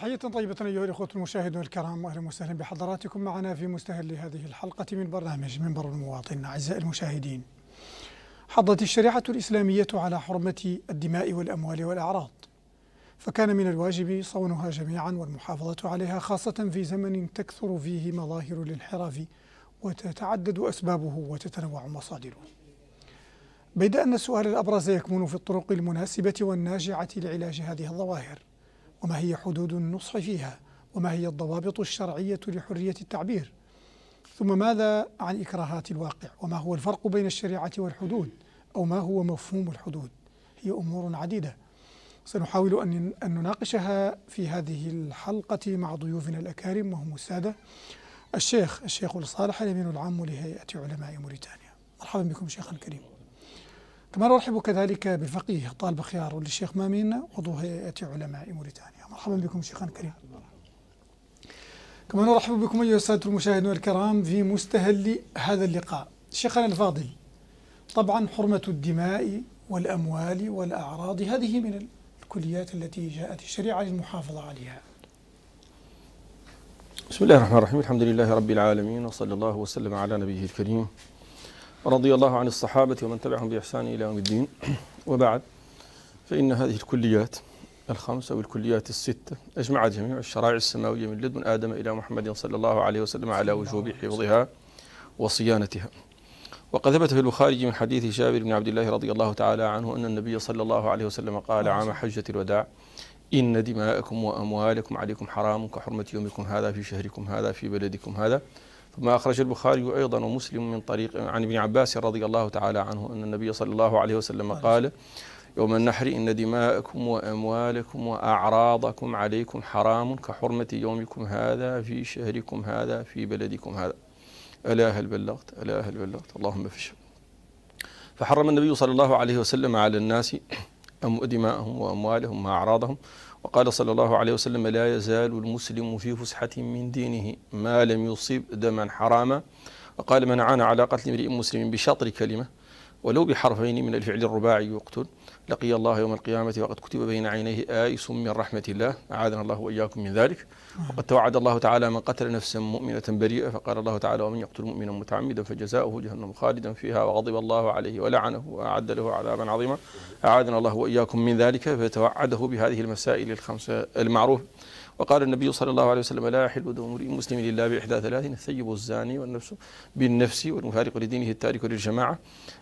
تحية طيبة أيها الأخوة المشاهدون الكرام، وأهلا وسهلا بحضراتكم معنا في مستهل هذه الحلقة من برنامج منبر المواطن. أعزائي المشاهدين، حضت الشريعة الإسلامية على حرمة الدماء والأموال والأعراض، فكان من الواجب صونها جميعا والمحافظة عليها، خاصة في زمن تكثر فيه مظاهر الانحراف وتتعدد أسبابه وتتنوع مصادره. بيد أن السؤال الأبرز يكمن في الطرق المناسبة والناجعة لعلاج هذه الظواهر، وما هي حدود النصح فيها، وما هي الضوابط الشرعية لحرية التعبير، ثم ماذا عن إكراهات الواقع، وما هو الفرق بين الشريعة والحدود، أو ما هو مفهوم الحدود. هي أمور عديدة سنحاول أن نناقشها في هذه الحلقة مع ضيوفنا الأكارم، وهم السادة الشيخ صالح الأمين العام لهيئة علماء موريتانيا. مرحبا بكم شيخا كريم. كما نرحب كذلك بالفقيه طالب خيار للشيخ مامين عضو هيئة علماء موريتانيا. مرحبا بكم شيخا كريم. كما نرحب بكم أيها السادة المشاهدون الكرام في مستهل هذا اللقاء. شيخنا الفاضل، طبعا حرمة الدماء والأموال والأعراض هذه من الكليات التي جاءت الشريعة للمحافظة عليها. بسم الله الرحمن الرحيم، الحمد لله رب العالمين، وصلى الله وسلم على نبيه الكريم، ورضي الله عن الصحابة ومن تبعهم بإحسان إلى يوم الدين، وبعد، فإن هذه الكليات الخمس أو الكليات الستة أجمعت جميع الشرائع السماوية من لدن آدم إلى محمد صلى الله عليه وسلم على وجوب حفظها وصيانتها. وقد ثبت في البخاري من حديث جابر بن عبد الله رضي الله تعالى عنه أن النبي صلى الله عليه وسلم قال عام حجة الوداع: إن دماءكم وأموالكم عليكم حرام كحرمة يومكم هذا في شهركم هذا في بلدكم هذا. ثم أخرج البخاري أيضا ومسلم من طريق عن ابن عباس رضي الله تعالى عنه أن النبي صلى الله عليه وسلم قال يوم النحر: إن دماءكم وأموالكم وأعراضكم عليكم حرام كحرمة يومكم هذا في شهركم هذا في بلدكم هذا. ألا هل بلغت؟ ألا هل بلغت؟ اللهم فاشهد. فحرم النبي صلى الله عليه وسلم على الناس دماءهم وأموالهم وأعراضهم، وقال صلى الله عليه وسلم: لا يزال المسلم في فسحة من دينه ما لم يصب دما حراما. وقال: من عانى على قتل امرئ مسلم بشطر كلمة ولو بحرفين من الفعل الرباعي يقتل لقي الله يوم القيامة وقد كتب بين عينيه آيس من رحمة الله، أعاذنا الله وإياكم من ذلك. وقد توعد الله تعالى من قتل نفسا مؤمنة بريئة، فقال الله تعالى: ومن يقتل مؤمنا متعمدا فجزاؤه جهنم خالدا فيها وغضب الله عليه ولعنه وأعد له عذابا عظيما، أعاذنا الله وإياكم من ذلك. فتوعده بهذه المسائل الخمسة المعروفة. وقال النبي صلى الله عليه وسلم: لا يحل دم امرئ مسلم إلا بإحدى ثلاث: الثيب الزاني والنفس بالنفس والمفارق لدينه التارك للجماعة.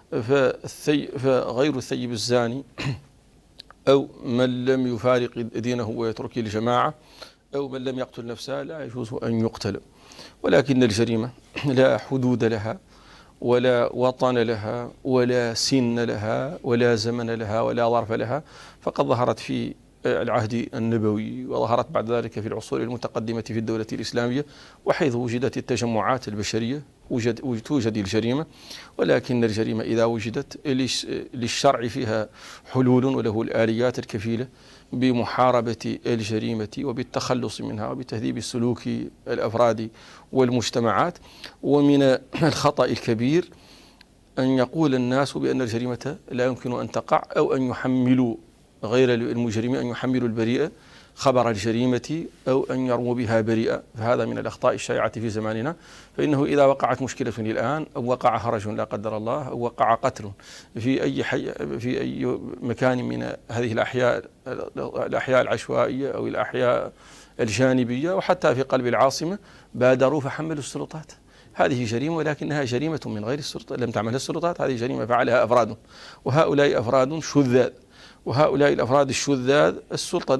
فغير الثيب الزاني أو من لم يفارق دينه ويترك الجماعة أو من لم يقتل نفسه لا يجوز أن يقتل. ولكن الجريمة لا حدود لها ولا وطن لها ولا سن لها ولا زمن لها ولا ظرف لها، فقد ظهرت في العهد النبوي وظهرت بعد ذلك في العصور المتقدمة في الدولة الإسلامية، وحيث وجدت التجمعات البشرية توجد الجريمة. ولكن الجريمة إذا وجدت للشرع فيها حلول وله الآليات الكفيلة بمحاربة الجريمة وبالتخلص منها وبتهذيب السلوك الأفراد والمجتمعات. ومن الخطأ الكبير أن يقول الناس بأن الجريمة لا يمكن أن تقع، أو أن يحملوا غير المجرمين، أن يحملوا البريئة خبر الجريمة أو أن يرموا بها بريئة. فهذا من الأخطاء الشائعة في زماننا. فإنه إذا وقعت مشكلة الآن، أو وقع هرج لا قدر الله، أو وقع قتل في أي مكان من هذه الأحياء العشوائية أو الأحياء الجانبية وحتى في قلب العاصمة، بادروا فحملوا السلطات. هذه جريمة، ولكنها جريمة من غير السلطة، لم تعملها السلطات، هذه جريمة فعلها أفراد، وهؤلاء أفراد شذاذ. وهؤلاء الأفراد الشذاذ السلطة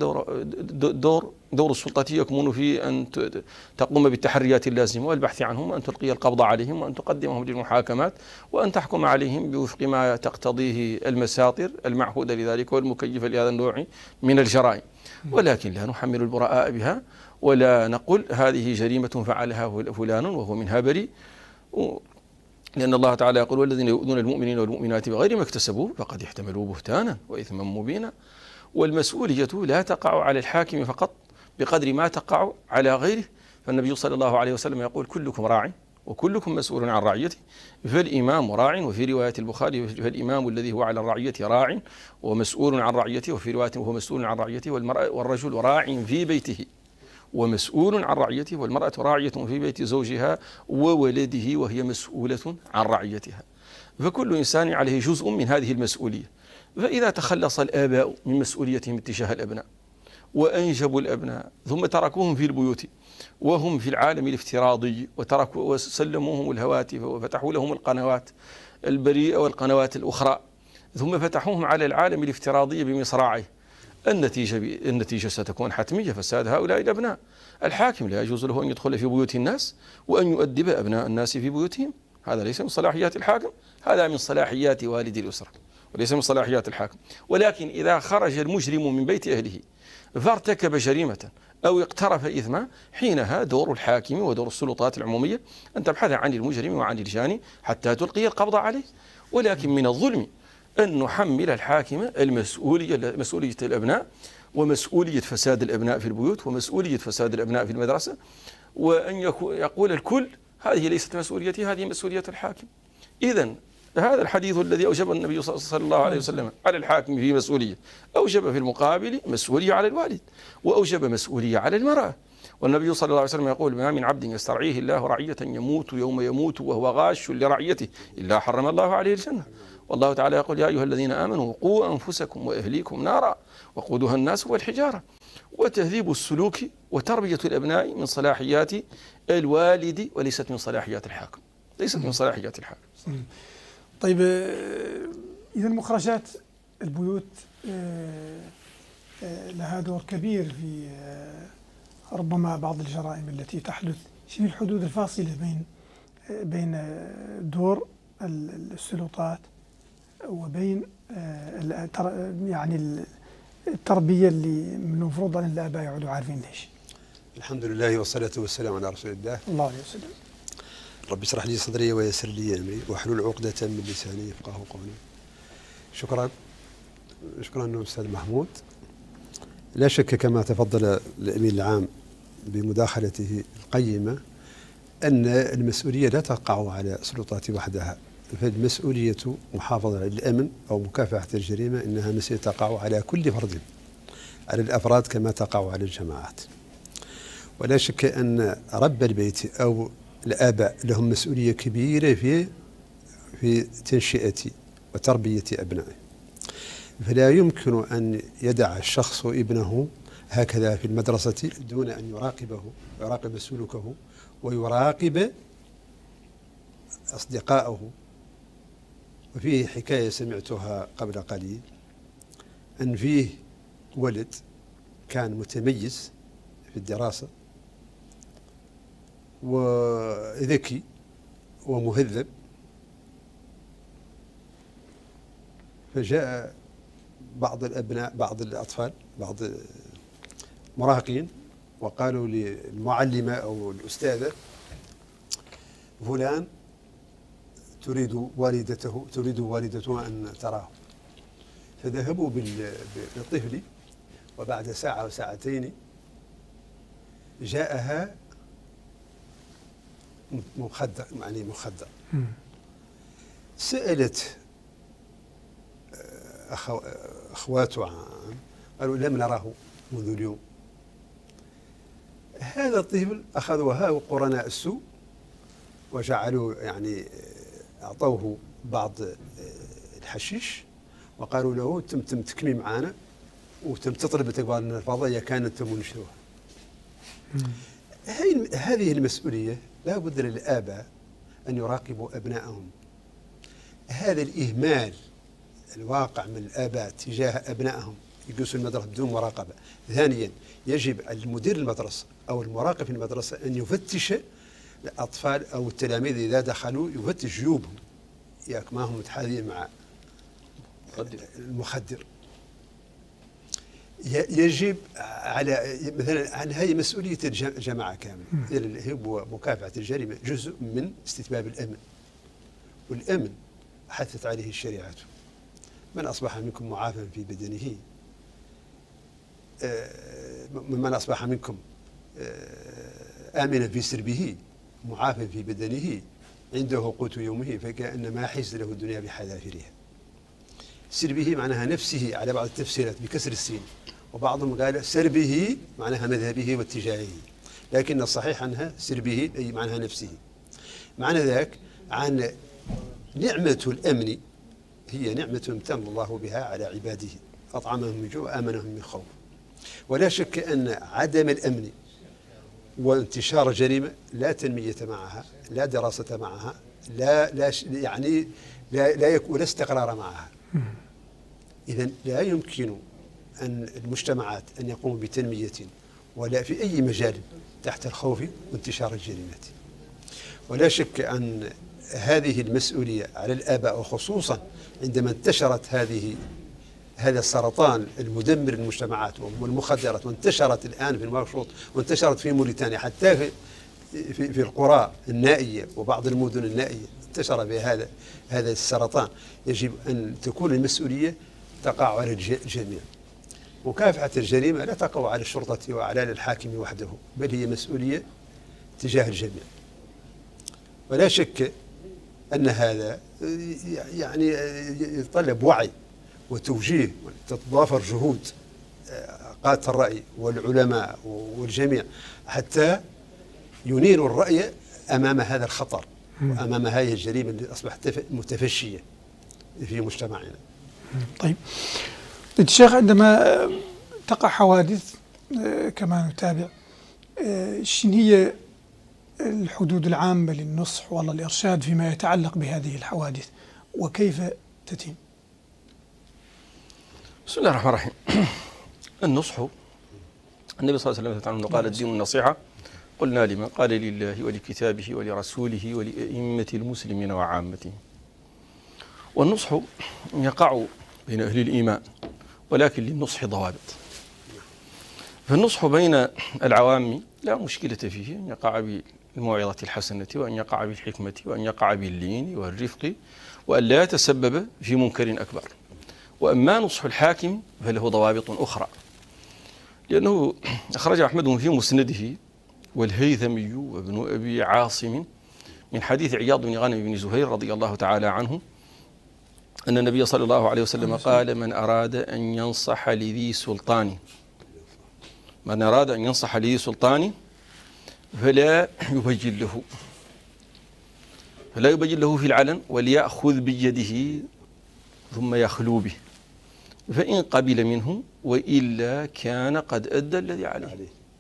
دور السلطة يكمن في أن تقوم بالتحريات اللازمة والبحث عنهم، وأن تلقي القبض عليهم، وأن تقدمهم للمحاكمات، وأن تحكم عليهم بوفق ما تقتضيه المساطر المعهودة لذلك والمكيفة لهذا النوع من الجرائم. ولكن لا نحمل البراء بها، ولا نقول هذه جريمة فعلها فلان وهو منها بريء، لأن الله تعالى يقول: والذين يؤذون المؤمنين والمؤمنات بغير ما اكتسبوا فقد احتملوا بهتانا وإثما مبينا. والمسؤولية لا تقع على الحاكم فقط بقدر ما تقع على غيره. فالنبي صلى الله عليه وسلم يقول: كلكم راع وكلكم مسؤول عن رعيته. فالإمام راع، وفي رواية البخاري: فالإمام الذي هو على الرعية راع ومسؤول عن رعيته، وفي رواية: وهو مسؤول عن رعيته. والرجل راع في بيته ومسؤول عن رعيته، والمرأة راعية في بيت زوجها وولده وهي مسؤولة عن رعيتها. فكل إنسان عليه جزء من هذه المسؤولية. فإذا تخلص الآباء من مسؤوليتهم اتجاه الأبناء وأنجبوا الأبناء ثم تركوهم في البيوت وهم في العالم الافتراضي وسلموهم الهواتف وفتحوا لهم القنوات البريئة والقنوات الأخرى ثم فتحوهم على العالم الافتراضي بمصراعيه، النتيجة ستكون حتمية فساد هؤلاء الأبناء. الحاكم لا يجوز له أن يدخل في بيوت الناس وأن يؤدب أبناء الناس في بيوتهم، هذا ليس من صلاحيات الحاكم، هذا من صلاحيات والد الأسرة وليس من صلاحيات الحاكم. ولكن إذا خرج المجرم من بيت أهله فارتكب جريمة أو اقترف إثما، حينها دور الحاكم ودور السلطات العمومية أن تبحث عن المجرم وعن الجاني حتى تلقي القبض عليه. ولكن من الظلم أن نحمل الحاكم مسؤولية الأبناء ومسؤولية فساد الأبناء في البيوت ومسؤولية فساد الأبناء في المدرسة، وأن يقول الكل هذه ليست مسؤوليتي، هذه مسؤولية الحاكم. إذن هذا الحديث الذي أوجب النبي صلى الله عليه وسلم على الحاكم فيه مسؤولية، أوجب في المقابل مسؤولية على الوالد، وأوجب مسؤولية على المرأة. والنبي صلى الله عليه وسلم يقول: ما من عبد يسترعيه الله رعية يموت يوم يموت وهو غاش لرعيته إلا حرم الله عليه الجنة. والله تعالى يقول: يا أيها الذين آمنوا قوا أنفسكم وأهليكم نارا وقودها الناس والحجارة. وتهذيب السلوك وتربية الأبناء من صلاحيات الوالد وليست من صلاحيات الحاكم، ليست من صلاحيات الحاكم. طيب، إذا مخرجات البيوت لها دور كبير في ربما بعض الجرائم التي تحدث. شنو الحدود الفاصلة بين دور السلطات وبين يعني التربية اللي من المفروض أن الآباء يعودوا عارفين ليش؟ الحمد لله والصلاة والسلام على رسول الله الله عليه وسلم. رب اشرح لي صدري ويسر لي أمري واحلل عقدة من لساني يفقهوا قولي. شكرا أستاذ محمود. لا شك كما تفضل الأمين العام بمداخلته القيمة أن المسؤولية لا تقع على السلطات وحدها، فالمسؤولية محافظة على الأمن أو مكافحة الجريمة إنها مسؤولية تقع على كل فرد، على الأفراد كما تقع على الجماعات. ولا شك أن رب البيت أو الآباء لهم مسؤولية كبيرة في تنشئة وتربية أبنائه، فلا يمكن أن يدع الشخص ابنه هكذا في المدرسة دون أن يراقب سلوكه ويراقب أصدقائه. وفيه حكاية سمعتها قبل قليل أن فيه ولد كان متميز في الدراسة وذكي ومهذب، فجاء بعض الأبناء بعض الأطفال بعض المراهقين وقالوا للمعلمة أو الأستاذة: فلان تريد والدته أن تراه. فذهبوا بالطفل، وبعد ساعة أو ساعتين جاءها مخدر. سألت أخواته عنه، قالوا: لم نراه منذ اليوم. هذا الطفل أخذوها قرناء السوء وجعلوا أعطوه بعض الحشيش وقالوا له: تم تكمي معنا وتم تطلب تقبل من الفضائية كانت تم نشروها. هذه المسؤولية لا بد للآباء أن يراقبوا أبنائهم. هذا الإهمال الواقع من الآباء تجاه أبنائهم يجلسوا المدرسة بدون مراقبة. ثانيا، يجب على المدير المدرسة أو المراقب في المدرسة أن يفتش الأطفال أو التلاميذ إذا دخلوا، يفتش جيوبهم ما هم متحاذين مع المخدر. يجب على مثلا هذه مسؤولية الجماعة كاملة. هو مكافحة الجريمة جزء من استتباب الأمن، والأمن حثت عليه الشريعة. من أصبح منكم معافى في بدنه من أصبح منكم آمنا في سربه معافى في بدنه عنده قوت يومه فكأنما حيز له الدنيا بحذافيرها. سربه معناها نفسه على بعض التفسيرات بكسر السين، وبعضهم قال سر به معناها مذهبه واتجاهه، لكن الصحيح أنها سر به أي معناها نفسه. معنى ذاك عن نعمة الأمن هي نعمة امتن الله بها على عباده، أطعمهم من جوع وآمنهم من خوف. ولا شك أن عدم الأمن وانتشار الجريمة لا تنمية معها، لا دراسة معها، لا يكون استقرار معها. إذن لا يمكن أن المجتمعات أن يقوموا بتنمية ولا في أي مجال تحت الخوف وانتشار الجريمة. ولا شك أن هذه المسؤولية على الآباء، وخصوصا عندما انتشرت هذا السرطان المدمر للمجتمعات والمخدرات، وانتشرت الآن في نواكشوط وانتشرت في موريتانيا حتى في القرى النائية وبعض المدن النائية انتشر بهذا السرطان. يجب أن تكون المسؤولية تقع على الجميع. مكافحة الجريمة لا تقع على الشرطة وعلى الحاكم وحده، بل هي مسؤولية تجاه الجميع. ولا شك أن هذا يعني يتطلب وعي وتوجيه، وتتضافر جهود قادة الرأي والعلماء والجميع حتى ينيروا الرأي أمام هذا الخطر وأمام هذه الجريمة اللي أصبحت متفشية في مجتمعنا. طيب الشيخ، عندما تقع حوادث كما نتابع، شنو هي الحدود العامة للنصح والله الإرشاد فيما يتعلق بهذه الحوادث وكيف تتم؟ بسم الله الرحمن الرحيم. النصح، النبي صلى الله عليه وسلم قال الدين النصيحة. قلنا لمن؟ قال لله ولكتابه ولرسوله ولأئمة المسلمين وعامتهم. والنصح يقع بين أهل الإيمان، ولكن للنصح ضوابط. فالنصح بين العوام لا مشكلة فيه، أن يقع بالموعظة الحسنة، وأن يقع بالحكمة، وأن يقع باللين والرفق، وأن لا يتسبب في منكر أكبر. وأما نصح الحاكم فله ضوابط أخرى، لأنه أخرج أحمد في مسنده والهيثمي وابن أبي عاصم من حديث عياض بن غانم بن زهير رضي الله تعالى عنه أن النبي صلى الله عليه وسلم قال: من أراد أن ينصح لذي سلطان، من أراد أن ينصح لذي سلطان فلا يبجل له في العلن، وليأخذ بيده ثم يخلو به، فإن قبل منه وإلا كان قد أدى الذي عليه.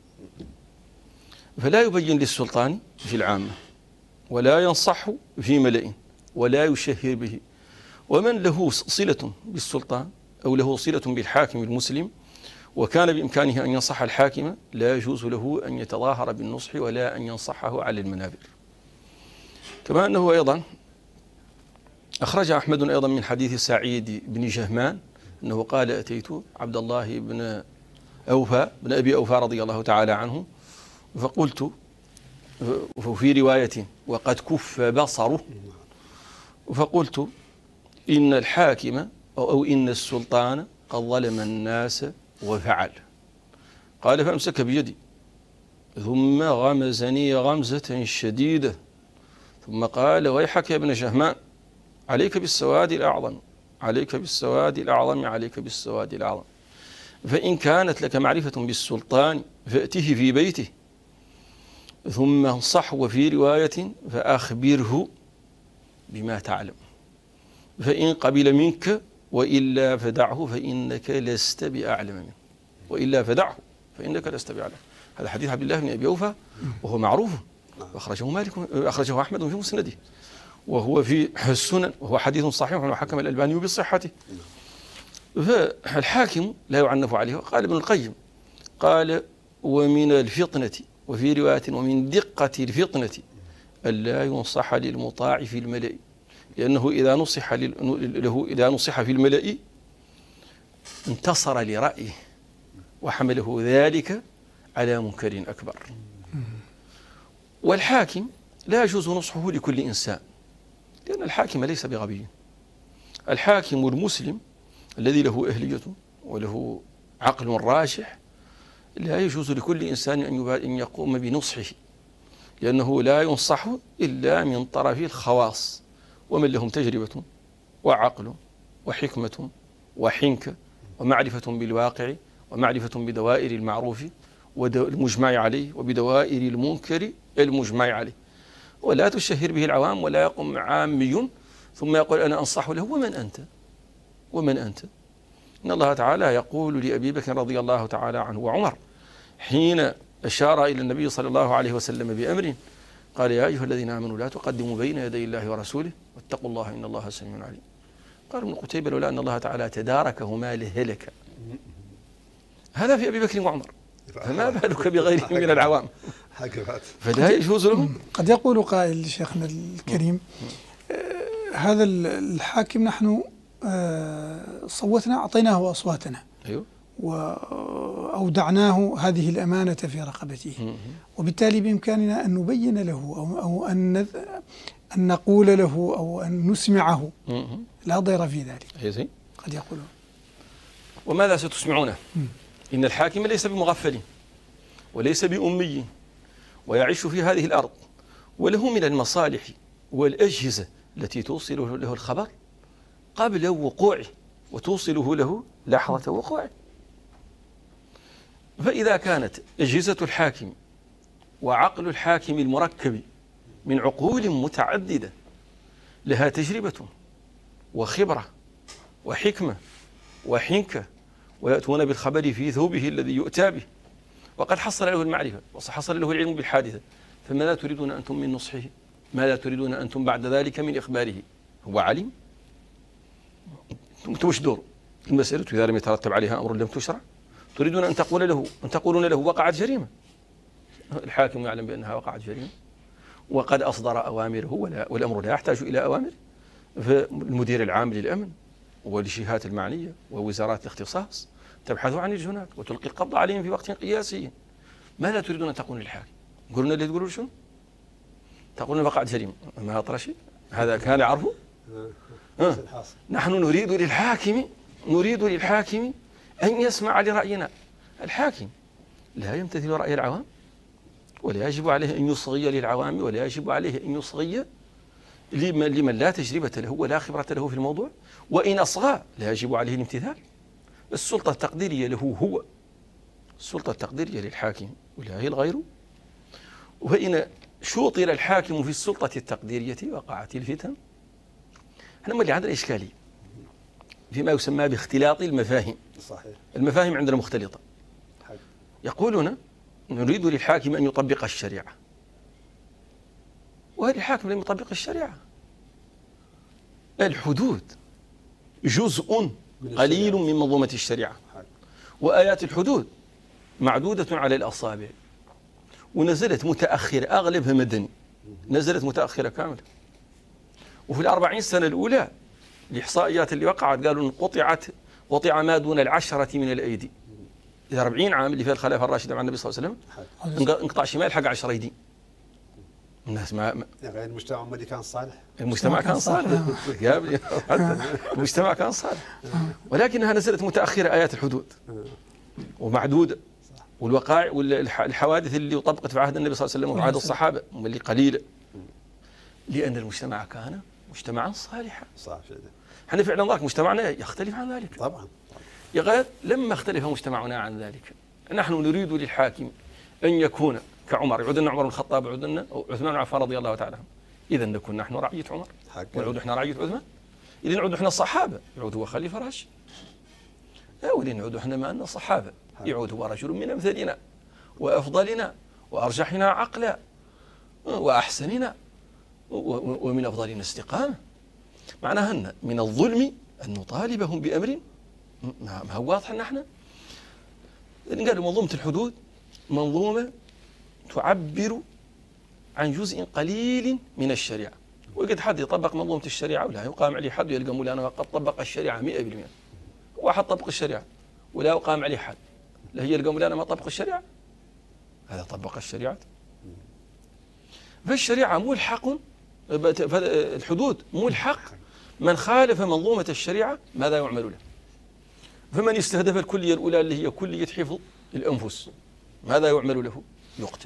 فلا يبين للسلطان في العامة، ولا ينصح في ملئ، ولا يشهر به. ومن له صلة بالسلطان أو له صلة بالحاكم المسلم وكان بإمكانه أن ينصح الحاكم، لا يجوز له أن يتظاهر بالنصح ولا أن ينصحه على المنابر. كما أنه أيضا أخرج أحمد أيضا من حديث سعيد بن جهمان أنه قال: أتيت عبد الله بن أبي أوفى رضي الله تعالى عنه فقلت، في رواية وقد كف بصره، فقلت: إن الحاكم أو إن السلطان قد ظلم الناس وفعل. قال: فأمسك بيدي ثم غمزني غمزة شديدة، ثم قال: ويحك يا ابن جهمان، عليك بالسواد الأعظم، عليك بالسواد الأعظم، عليك بالسواد الأعظم. فإن كانت لك معرفة بالسلطان فأته في بيته ثم انصحه، وفي رواية فأخبره بما تعلم، فإن قبل منك وإلا فدعه فإنك لست بأعلم منه، وإلا فدعه فإنك لست بأعلم. هذا حديث عبد الله بن أبي أوفى وهو معروف، أخرجه أحمد في مسنده، وهو في السنن، وهو حديث صحيح وحكم الألباني بصحته. فالحاكم لا يعنف عليه. قال ابن القيم، قال: ومن الفطنة، وفي رواية ومن دقة الفطنة ألا ينصح للمطاع في الملأ، لأنه إذا نصح في الملأ انتصر لرأيه وحمله ذلك على منكر أكبر. والحاكم لا يجوز نصحه لكل إنسان، لأن الحاكم ليس بغبي. الحاكم المسلم الذي له أهلية وله عقل راجح لا يجوز لكل إنسان أن يقوم بنصحه، لأنه لا ينصح إلا من طرف الخواص، ومن لهم تجربة وعقل وحكمة وحنكة ومعرفة بالواقع ومعرفة بدوائر المعروف والمجمع عليه وبدوائر المنكر المجمع عليه، ولا تشهر به العوام ولا يقوم عامي ثم يقول أنا أنصح له. ومن أنت؟ ومن أنت؟ إن الله تعالى يقول لأبي بكر رضي الله تعالى عنه وعمر حين أشار إلى النبي صلى الله عليه وسلم بأمر قال يا أيها الذين آمنوا لا تقدموا بين يدي الله ورسوله واتقوا الله إن الله سميع عليم. قال ابن قتيبة لولا أن الله تعالى تداركهما لهلك. هذا في أبي بكر وعمر، فما بالك بغيرهم من العوام؟ فلا يجوز لهم. قد يقول قائل شيخنا الكريم هذا الحاكم نحن صوتنا أعطيناه أصواتنا، أيوه، وأودعناه هذه الأمانة في رقبته، وبالتالي بإمكاننا أن نبين له أو أن نقول له أو أن نسمعه، لا ضير في ذلك. قد يقولون وماذا ستسمعونه؟ إن الحاكم ليس بمغفل وليس بأمي ويعيش في هذه الأرض، وله من المصالح والأجهزة التي توصل له الخبر قبل وقوعه وتوصله له لحظة وقوعه. فإذا كانت أجهزة الحاكم وعقل الحاكم المركب من عقول متعددة لها تجربة وخبرة وحكمة وحنكة ويأتون بالخبر في ثوبه الذي يؤتى به وقد حصل له المعرفة وحصل له العلم بالحادثة، فماذا تريدون أنتم من نصحه؟ ماذا تريدون أنتم بعد ذلك من إخباره؟ هو عليم؟ أنتم وش دور؟ المسألة إذا لم يترتب عليها أمر لم تشرع تريدون أن تقولون له وقعت جريمة. الحاكم يعلم بأنها وقعت جريمة وقد أصدر أوامره والأمر لا يحتاج إلى أوامر، فالمدير العام للأمن والجهات المعنية ووزارات الاختصاص تبحث عن الجنات وتلقي القبض عليهم في وقت قياسي. ماذا تريدون أن تقولون للحاكم؟ قلنا اللي تقولون شنو؟ تقولون وقعت جريمة، ما أطرى شيء هذا كان يعرفه؟ نحن نريد للحاكم أن يسمع لرأينا. الحاكم لا يمتثل رأي العوام ولا يجب عليه أن يصغي للعوام ولا يجب عليه أن يصغي لمن لا تجربة له ولا خبرة له في الموضوع، وإن أصغى لا يجب عليه الامتثال. السلطة التقديرية له هو، السلطة التقديرية للحاكم ولا هي الغير. وإن شوطر الحاكم في السلطة التقديرية وقعت الفتن. احنا اللي عندنا إشكالية فيما يسمى باختلاط المفاهيم. صحيح. المفاهيم عندنا مختلطة. يقولون نريد للحاكم أن يطبق الشريعة، وهذا الحاكم لم يطبق الشريعة. الحدود جزء قليل من منظومة الشريعة، وآيات الحدود معدودة على الأصابع، ونزلت متأخرة أغلبها مدني، نزلت متأخرة كاملة. وفي 40 سنة الأولى الإحصائيات اللي وقعت قالوا أن قطع ما دون 10 من الأيدي. إذا 40 عام اللي فيها الخلافة الراشدة مع النبي صلى الله عليه وسلم انقطع شمال حق 10 أيدي. الناس المجتمع الأموي كان صالح. المجتمع كان صالح. المجتمع كان صالح، ولكنها نزلت متأخرة آيات الحدود ومعدودة، والوقائع والحوادث اللي طبقت في عهد النبي صلى الله عليه وسلم وفي عهد الصحابة اللي قليلة، لأن المجتمع كان مجتمعا صالحا. احنا فعلا ذاك مجتمعنا يختلف عن ذلك طبعا. يا غير لما اختلف مجتمعنا عن ذلك نحن نريد للحاكم أن يكون كعمر، يعود لنا عمر بن الخطاب، يعود لنا عثمان بن عفان رضي الله تعالى عنه، إذا نكون نحن رعية عمر ونعود احنا رعية عثمان، إذا نعود احنا الصحابة يعود هو خليفة راشد، وإذا نعود احنا ما أن الصحابة يعود هو رجل من أمثالنا وأفضلنا وأرجحنا عقلا وأحسننا ومن أفضلنا استقامة. معناها أن من الظلم أن نطالبهم بأمر ما هو واضح أن احنا قالوا منظومة الحدود منظومة تعبر عن جزء قليل من الشريعة، وقد حد يطبق منظومة الشريعة ولا يقام عليه حد ويلقى مولانا قد طبق الشريعة 100%. واحد طبق الشريعة ولا يقام عليه حد، لا هي يلقى مولانا ما طبق الشريعة، هذا طبق الشريعة. فالشريعة ملحق، الحدود ملحق من خالف منظومة الشريعة ماذا يعمل له. فمن استهدف الكلية الأولى اللي هي كلية حفظ الأنفس ماذا يعمل له؟ يقتل.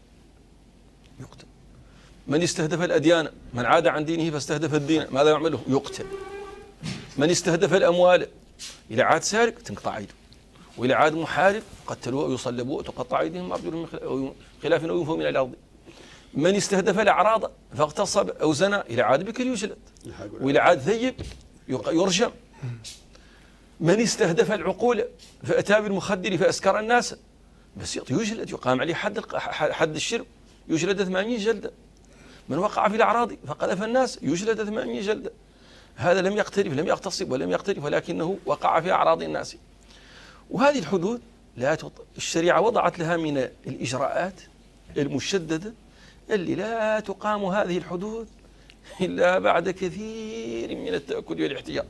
من استهدف الأديان، من عاد عن دينه فاستهدف الدين ماذا يعمل له؟ يقتل. من استهدف الأموال إذا عاد سارق تنقطع يده. وإلى عاد محارب قتلوه أو يصلبوه وتقطع أيديهم وأرجلهم من خلاف أو ينفوا من الأرض. من استهدف الأعراض فاغتصب أو زنى إلى عاد بكر يجلد، وإلى عاد ثيب يرجم. من استهدف العقول فأتى بالمخدر فأسكر الناس بس يجلد، يقام عليه حد الشرب، يجلد 80 جلدة. من وقع في الأعراض فقذف الناس يجلد 80 جلدة. هذا لم يقترف، لم يغتصب ولم يقترف، ولكنه وقع في أعراض الناس. وهذه الحدود الشريعة وضعت لها من الإجراءات المشددة اللي لا تقام هذه الحدود إلا بعد كثير من التأكد والاحتياط.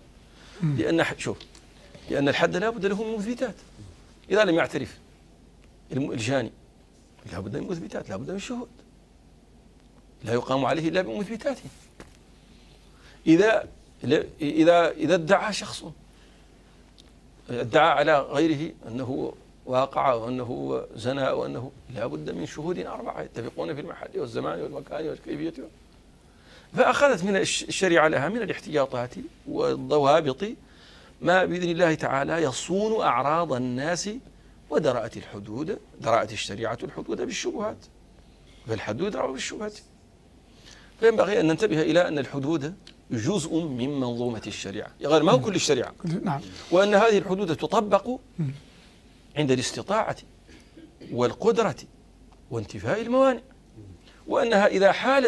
لأن الحد لا بد له من مثبتات. إذا لم يعترف الجاني لا بد من مثبتات، لا بد من شهود، لا يقام عليه إلا بمثبتاته. إذا ادعى شخص ادعى على غيره أنه واقع وأنه زنى وأنه لا بد من شهود 4 يتفقون في المحل والزمان والمكان والكيفية. فأخذت من الشريعة لها من الاحتياطات والضوابط ما بإذن الله تعالى يصون أعراض الناس ودرأت الحدود، درأت الشريعة الحدود بالشبهات، فالحدود يدرأ بالشبهات. فينبغي أن ننتبه إلى أن الحدود جزء من منظومة الشريعة، غير ما هو كل الشريعة. نعم. وأن هذه الحدود تطبق عند الاستطاعة والقدرة وانتفاء الموانع، وأنها إذا حالت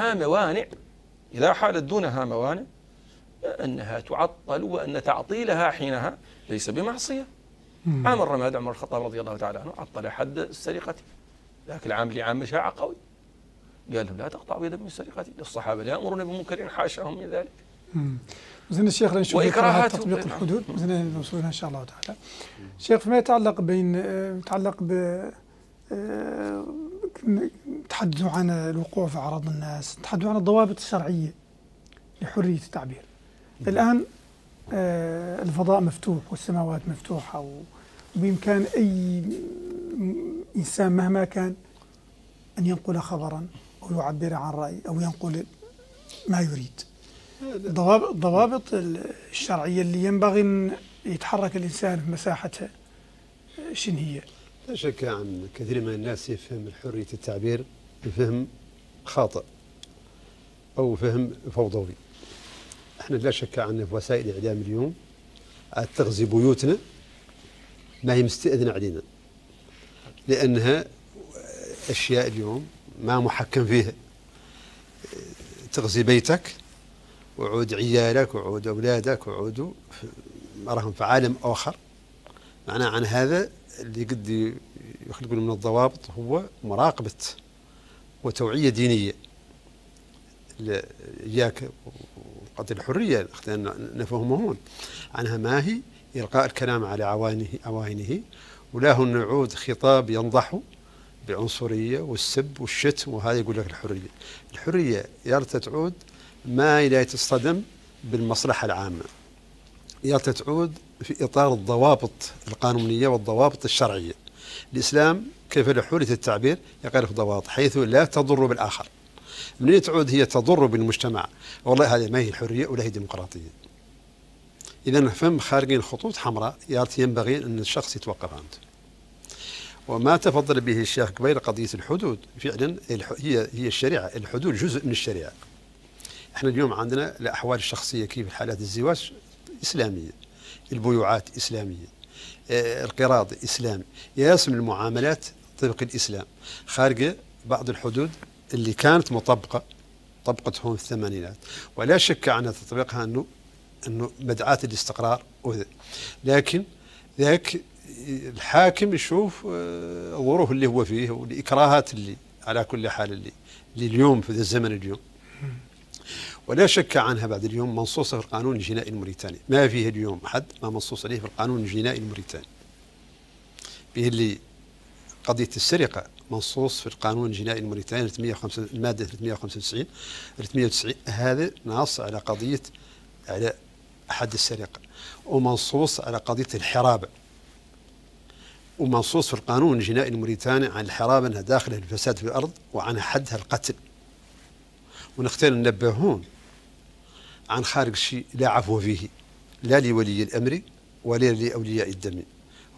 دونها موانع أنها تعطل، وأن تعطيلها حينها ليس بمعصية. عام الرماد عمر الخطاب رضي الله تعالى عنه عطل حد السرقة، ذاك العام اللي عام مشاع قوي قال لهم لا تقطعوا يدا من السرقة، الصحابة لا يأمرون بمنكر حاشاهم من ذلك. زين الشيخ نشوف تطبيق الحدود زين نوصلها إن شاء الله تعالى. شيخ فيما يتعلق تحدثوا عن الوقوع في أعراض الناس، تحدثوا عن الضوابط الشرعية لحرية التعبير. الآن الفضاء مفتوح والسماوات مفتوحة، وبإمكان أي إنسان مهما كان أن ينقل خبرا أو يعبر عن رأي أو ينقل ما يريد. الضوابط الشرعية اللي ينبغي أن يتحرك الإنسان في مساحتها شنو هي؟ لا شك عن كثير من الناس يفهم حرية التعبير بفهم خاطئ أو فهم فوضوي. احنا لا شك عن في وسائل الإعلام اليوم تغزي بيوتنا ما هي مستأذنة علينا، لأنها أشياء اليوم ما محكم فيها. تغزي بيتك وعود عيالك وعود أولادك وعود راهم في عالم آخر. معناه عن هذا اللي قد يخلقون من الضوابط هو مراقبة وتوعية دينية. إياك وقت الحرية نفهمون عنها ما هي إلقاء الكلام على عوائنه ولا هو نعود خطاب ينضح بعنصرية والسب والشتم. وهذا يقول لك الحرية يارتا تعود ما لا تصطدم بالمصلحة العامة، يارتا تعود في إطار الضوابط القانونية والضوابط الشرعية. الإسلام كيف له حرية التعبير يقال في ضوابط حيث لا تضر بالآخر. من تعود هي تضر بالمجتمع والله هذه ما هي الحرية ولا هي ديمقراطية. إذا فهم خارجين خطوط حمراء ينبغي أن الشخص يتوقف عنده. وما تفضل به الشيخ قبيل قضية الحدود فعلا هي الشريعة. الحدود جزء من الشريعة. احنا اليوم عندنا الأحوال الشخصية كيف حالات الزواج إسلامية، البيوعات إسلامية، القراض إسلامي، ياسم المعاملات طبق الإسلام. خارجة بعض الحدود اللي كانت طبقتهم في الثمانينات، ولا شك عن تطبيقها أنه مدعاة الاستقرار لكن ذاك الحاكم يشوف الظروف اللي هو فيه والإكراهات اللي على كل حال اللي اليوم في ذا الزمن اليوم. ولا شك عنها بعد اليوم منصوصة في القانون الجنائي الموريتاني. ما فيه اليوم حد ما منصوص عليه في القانون الجنائي الموريتاني. به اللي قضية السرقة منصوص في القانون الجنائي الموريتاني المادة 395 هذا نص على قضية على حد السرقة، ومنصوص على قضية الحرابة، ومنصوص في القانون الجنائي الموريتاني عن الحرابة أنها داخلة الفساد في الأرض وعن حدها القتل. ونختار ننبهون عن خارج شيء لا عفو فيه لا لولي الأمر ولا لأولياء الدم.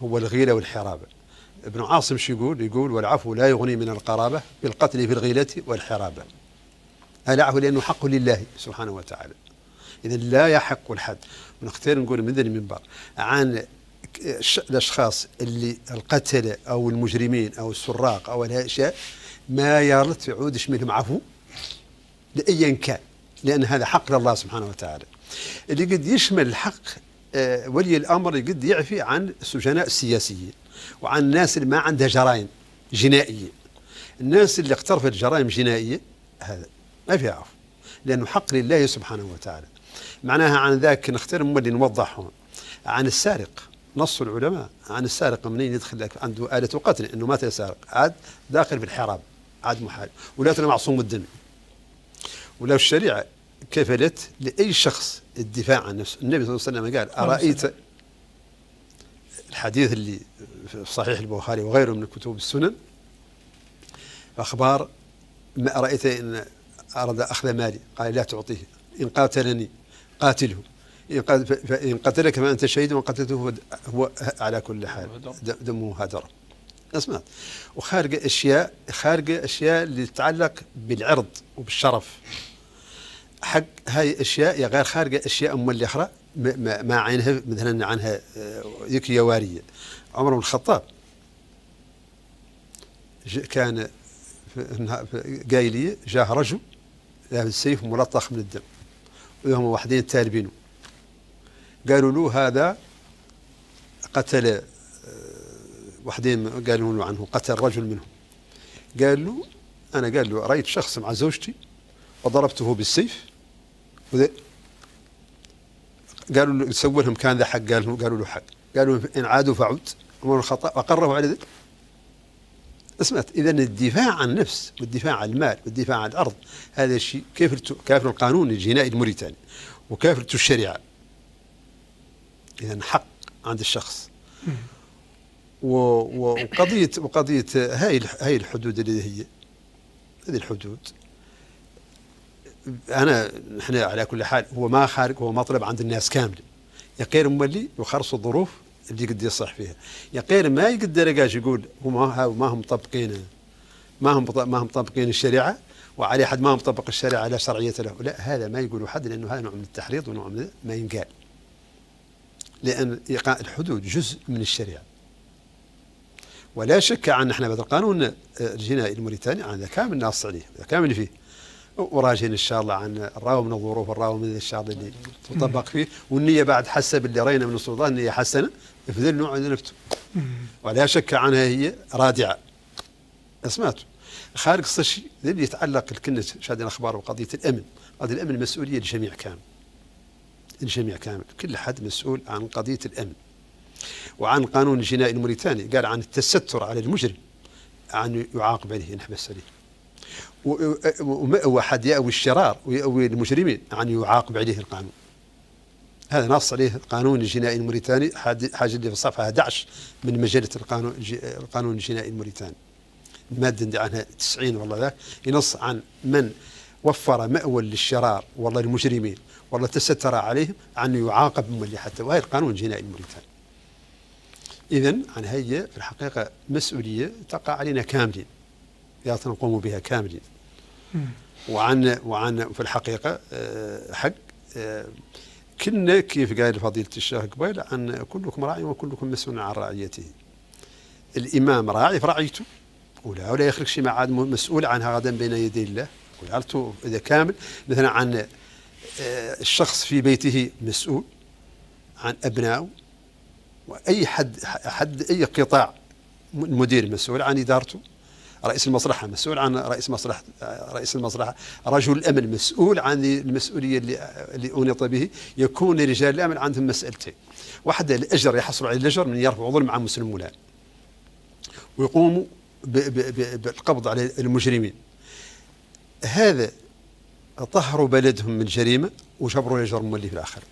هو الغيلة والحرابة. ابن عاصم شو يقول والعفو لا يغني من القرابة بالقتل في الغيلة والحرابة. العفو لأنه حق لله سبحانه وتعالى، إذا لا يحق الحد. ونختار نقول من ذا المنبر عن الأشخاص اللي القتلة أو المجرمين أو السراق أو الأشياء ما يرلت يعودش منهم عفو لأيا كان، لأن هذا حق لله سبحانه وتعالى. اللي قد يشمل الحق ولي الأمر قد يعفي عن السجناء السياسيين وعن الناس اللي ما عندها جرائم جنائية. الناس اللي اقترفت جرائم جنائية هذا ما في عفو، لأنه حق لله سبحانه وتعالى. معناها عن ذاك نختار اللي نوضحهم. عن السارق نص العلماء عن السارق منين يدخل لك عنده آلة قتل إنه مات السارق عاد داخل في الحراب، عاد محال، ولا معصوم الدم. ولو الشريعة كفلت لأي شخص الدفاع عن نفسه. النبي صلى الله عليه وسلم قال أرأيت الحديث اللي في صحيح البخاري وغيره من كتب السنن أخبار ما أرأيت إن أراد أخذ مالي قال لا تعطيه، إن قاتلني قاتله، إن قتلك فأنت شهيد، وإن قتلته هو على كل حال دمه هدر. أسمعت. وخارج أشياء اللي تتعلق بالعرض وبالشرف. حق هاي أشياء يا غير خارجة أشياء اللي أخرى ما عينها مثلا عنها ذيك يوارية. عمر بن الخطاب كان قايلية جاه رجل له السيف ملطخ من الدم وهم واحدين تالبينه، قالوا له هذا قتل واحدين، قالوا له عنه قتل رجل منهم. قال له رأيت شخص مع زوجتي وضربته بالسيف قالوا له سووا لهم كان ذا حق، قالوا له حق، قالوا إن عادوا فعد. عمر الخطأ أقره على ذلك. اسمعت. إذا الدفاع عن النفس والدفاع عن المال والدفاع عن الأرض هذا الشيء كافر القانون الجنائي الموريتاني وكافرته الشريعة. إذا حق عند الشخص. وقضية هاي الحدود اللي هي هذه الحدود نحن على كل حال هو ما خارج، هو مطلب عند الناس كامل. يقير مولي يخرصوا الظروف اللي قد يصح فيها. يقير ما يقدر يقول ما هم مطبقين ما هم مطبقين الشريعة وعليه حد ما هم مطبق الشريعة لا شرعية له. لا، هذا ما يقولوا حد، لأنه هذا نوع من التحريض ونوع من ما ينقال، لأن الحدود جزء من الشريعة. ولا شك عن احنا هذا القانون الجنائي الموريتاني هذا كامل ناص عليه، كامل فيه، وراجين ان شاء الله عن الراو من الظروف الراو من الشغل اللي تطبق فيه، والنية بعد حسب اللي رينا من السلطات النية حسنة في ذا النوع اللي نكتب. ولا شك عنها هي رادعة. اسمعتوا خارج الشيء اللي يتعلق الكنة شاهدين اخبار وقضية الامن. قضية الامن مسؤولية للجميع كامل. الجميع كامل، كل حد مسؤول عن قضية الامن. وعن قانون الجنائي الموريتاني قال عن التستر على المجرم عن يعاقب عليه ينحبس عليه، وحد يأوي الشرار ويأوي المجرمين عن يعاقب عليه القانون. هذا نص عليه القانون الجنائي الموريتاني، حاجة اللي في الصفحة 11 من مجلة القانون الجنائي الموريتاني، المادة عنها 90 والله ذاك، ينص عن من وفر مأوى للشرار والله المجرمين والله تستر عليهم عن يعاقب مولي حتى. وهي القانون الجنائي الموريتاني. إذن عن هي في الحقيقة مسؤولية تقع علينا كاملين، نقوم بها كاملين. وعن في الحقيقة حق كنا كيف قال فضيلة الشيخ قبيل عن كلكم راعي وكلكم مسؤول عن رعيته. الإمام راعي في رعيته ولا يخرج شيء عاد مسؤول عنها غدا بين يدي الله. قلت إذا كامل مثلا عن الشخص في بيته مسؤول عن أبنائه، وأي حد أي قطاع، المدير مسؤول عن إدارته، رئيس المصلحة مسؤول عن رئيس المصلحة، رجل الأمن مسؤول عن المسؤولية اللي أنيط به. يكون رجال الأمن عندهم مسألتين: واحدة الأجر، يحصلوا على الأجر من يرفعوا ظلم عن مسلمون، ويقوموا بالقبض على المجرمين. هذا طهروا بلدهم من الجريمة وجبروا الأجر مولي في الآخر.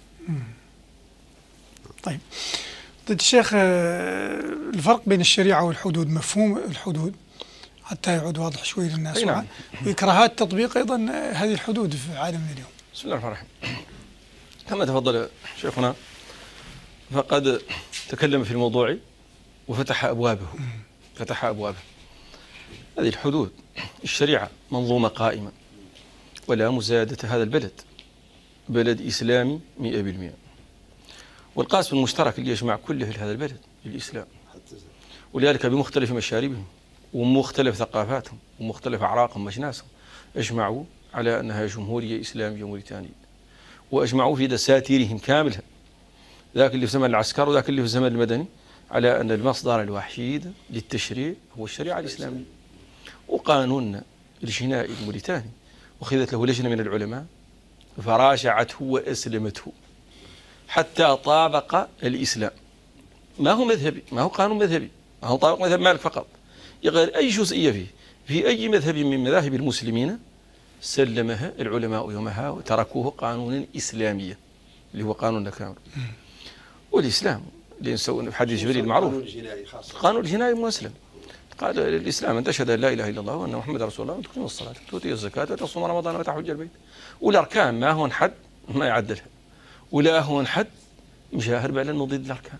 طيب الشيخ، الفرق بين الشريعة والحدود، مفهوم الحدود حتى يعود واضح شوي للناس، نعم. وإكراهات تطبيق أيضا هذه الحدود في عالمنا اليوم. بسم الله الرحمن الرحيم. كما تفضل شيخنا فقد تكلم في الموضوع وفتح أبوابه. فتح أبوابه. هذه الحدود، الشريعة منظومة قائمة، ولا مزايدة. هذا البلد بلد إسلامي 100%، والقاسم المشترك اللي يجمع كل أهل هذا البلد الإسلام، ولذلك بمختلف مشاربهم ومختلف ثقافاتهم ومختلف أعراقهم وأجناسهم أجمعوا على أنها جمهورية إسلامية موريتانية، وأجمعوا في دساتيرهم كاملها، ذاك اللي في زمن العسكر وذاك اللي في الزمن المدني، على أن المصدر الوحيد للتشريع هو الشريعة الإسلامية. وقانوننا الجنائي الموريتاني أخذت له لجنة من العلماء فراجعته وأسلمته حتى طابق الإسلام. ما هو مذهبي، ما هو قانون مذهبي، ما هو طابق مذهب مالك فقط، يغير أي جزئية فيه في أي مذهب من مذاهب المسلمين سلمها العلماء يومها وتركوه قانونا إسلاميا اللي هو قانوننا كامل. والإسلام اللي نسوي في حديث جبريل المعروف قانون الجنائي مسلم. قال الإسلام أن تشهد أن لا إله إلا الله وأن محمد رسول الله وتقيم الصلاة وتؤتي الزكاة وتصوم رمضان وتحج البيت. والأركان ما هون حد ما يعدلها، ولا هون حد مجاهر بأن ضد الأركان،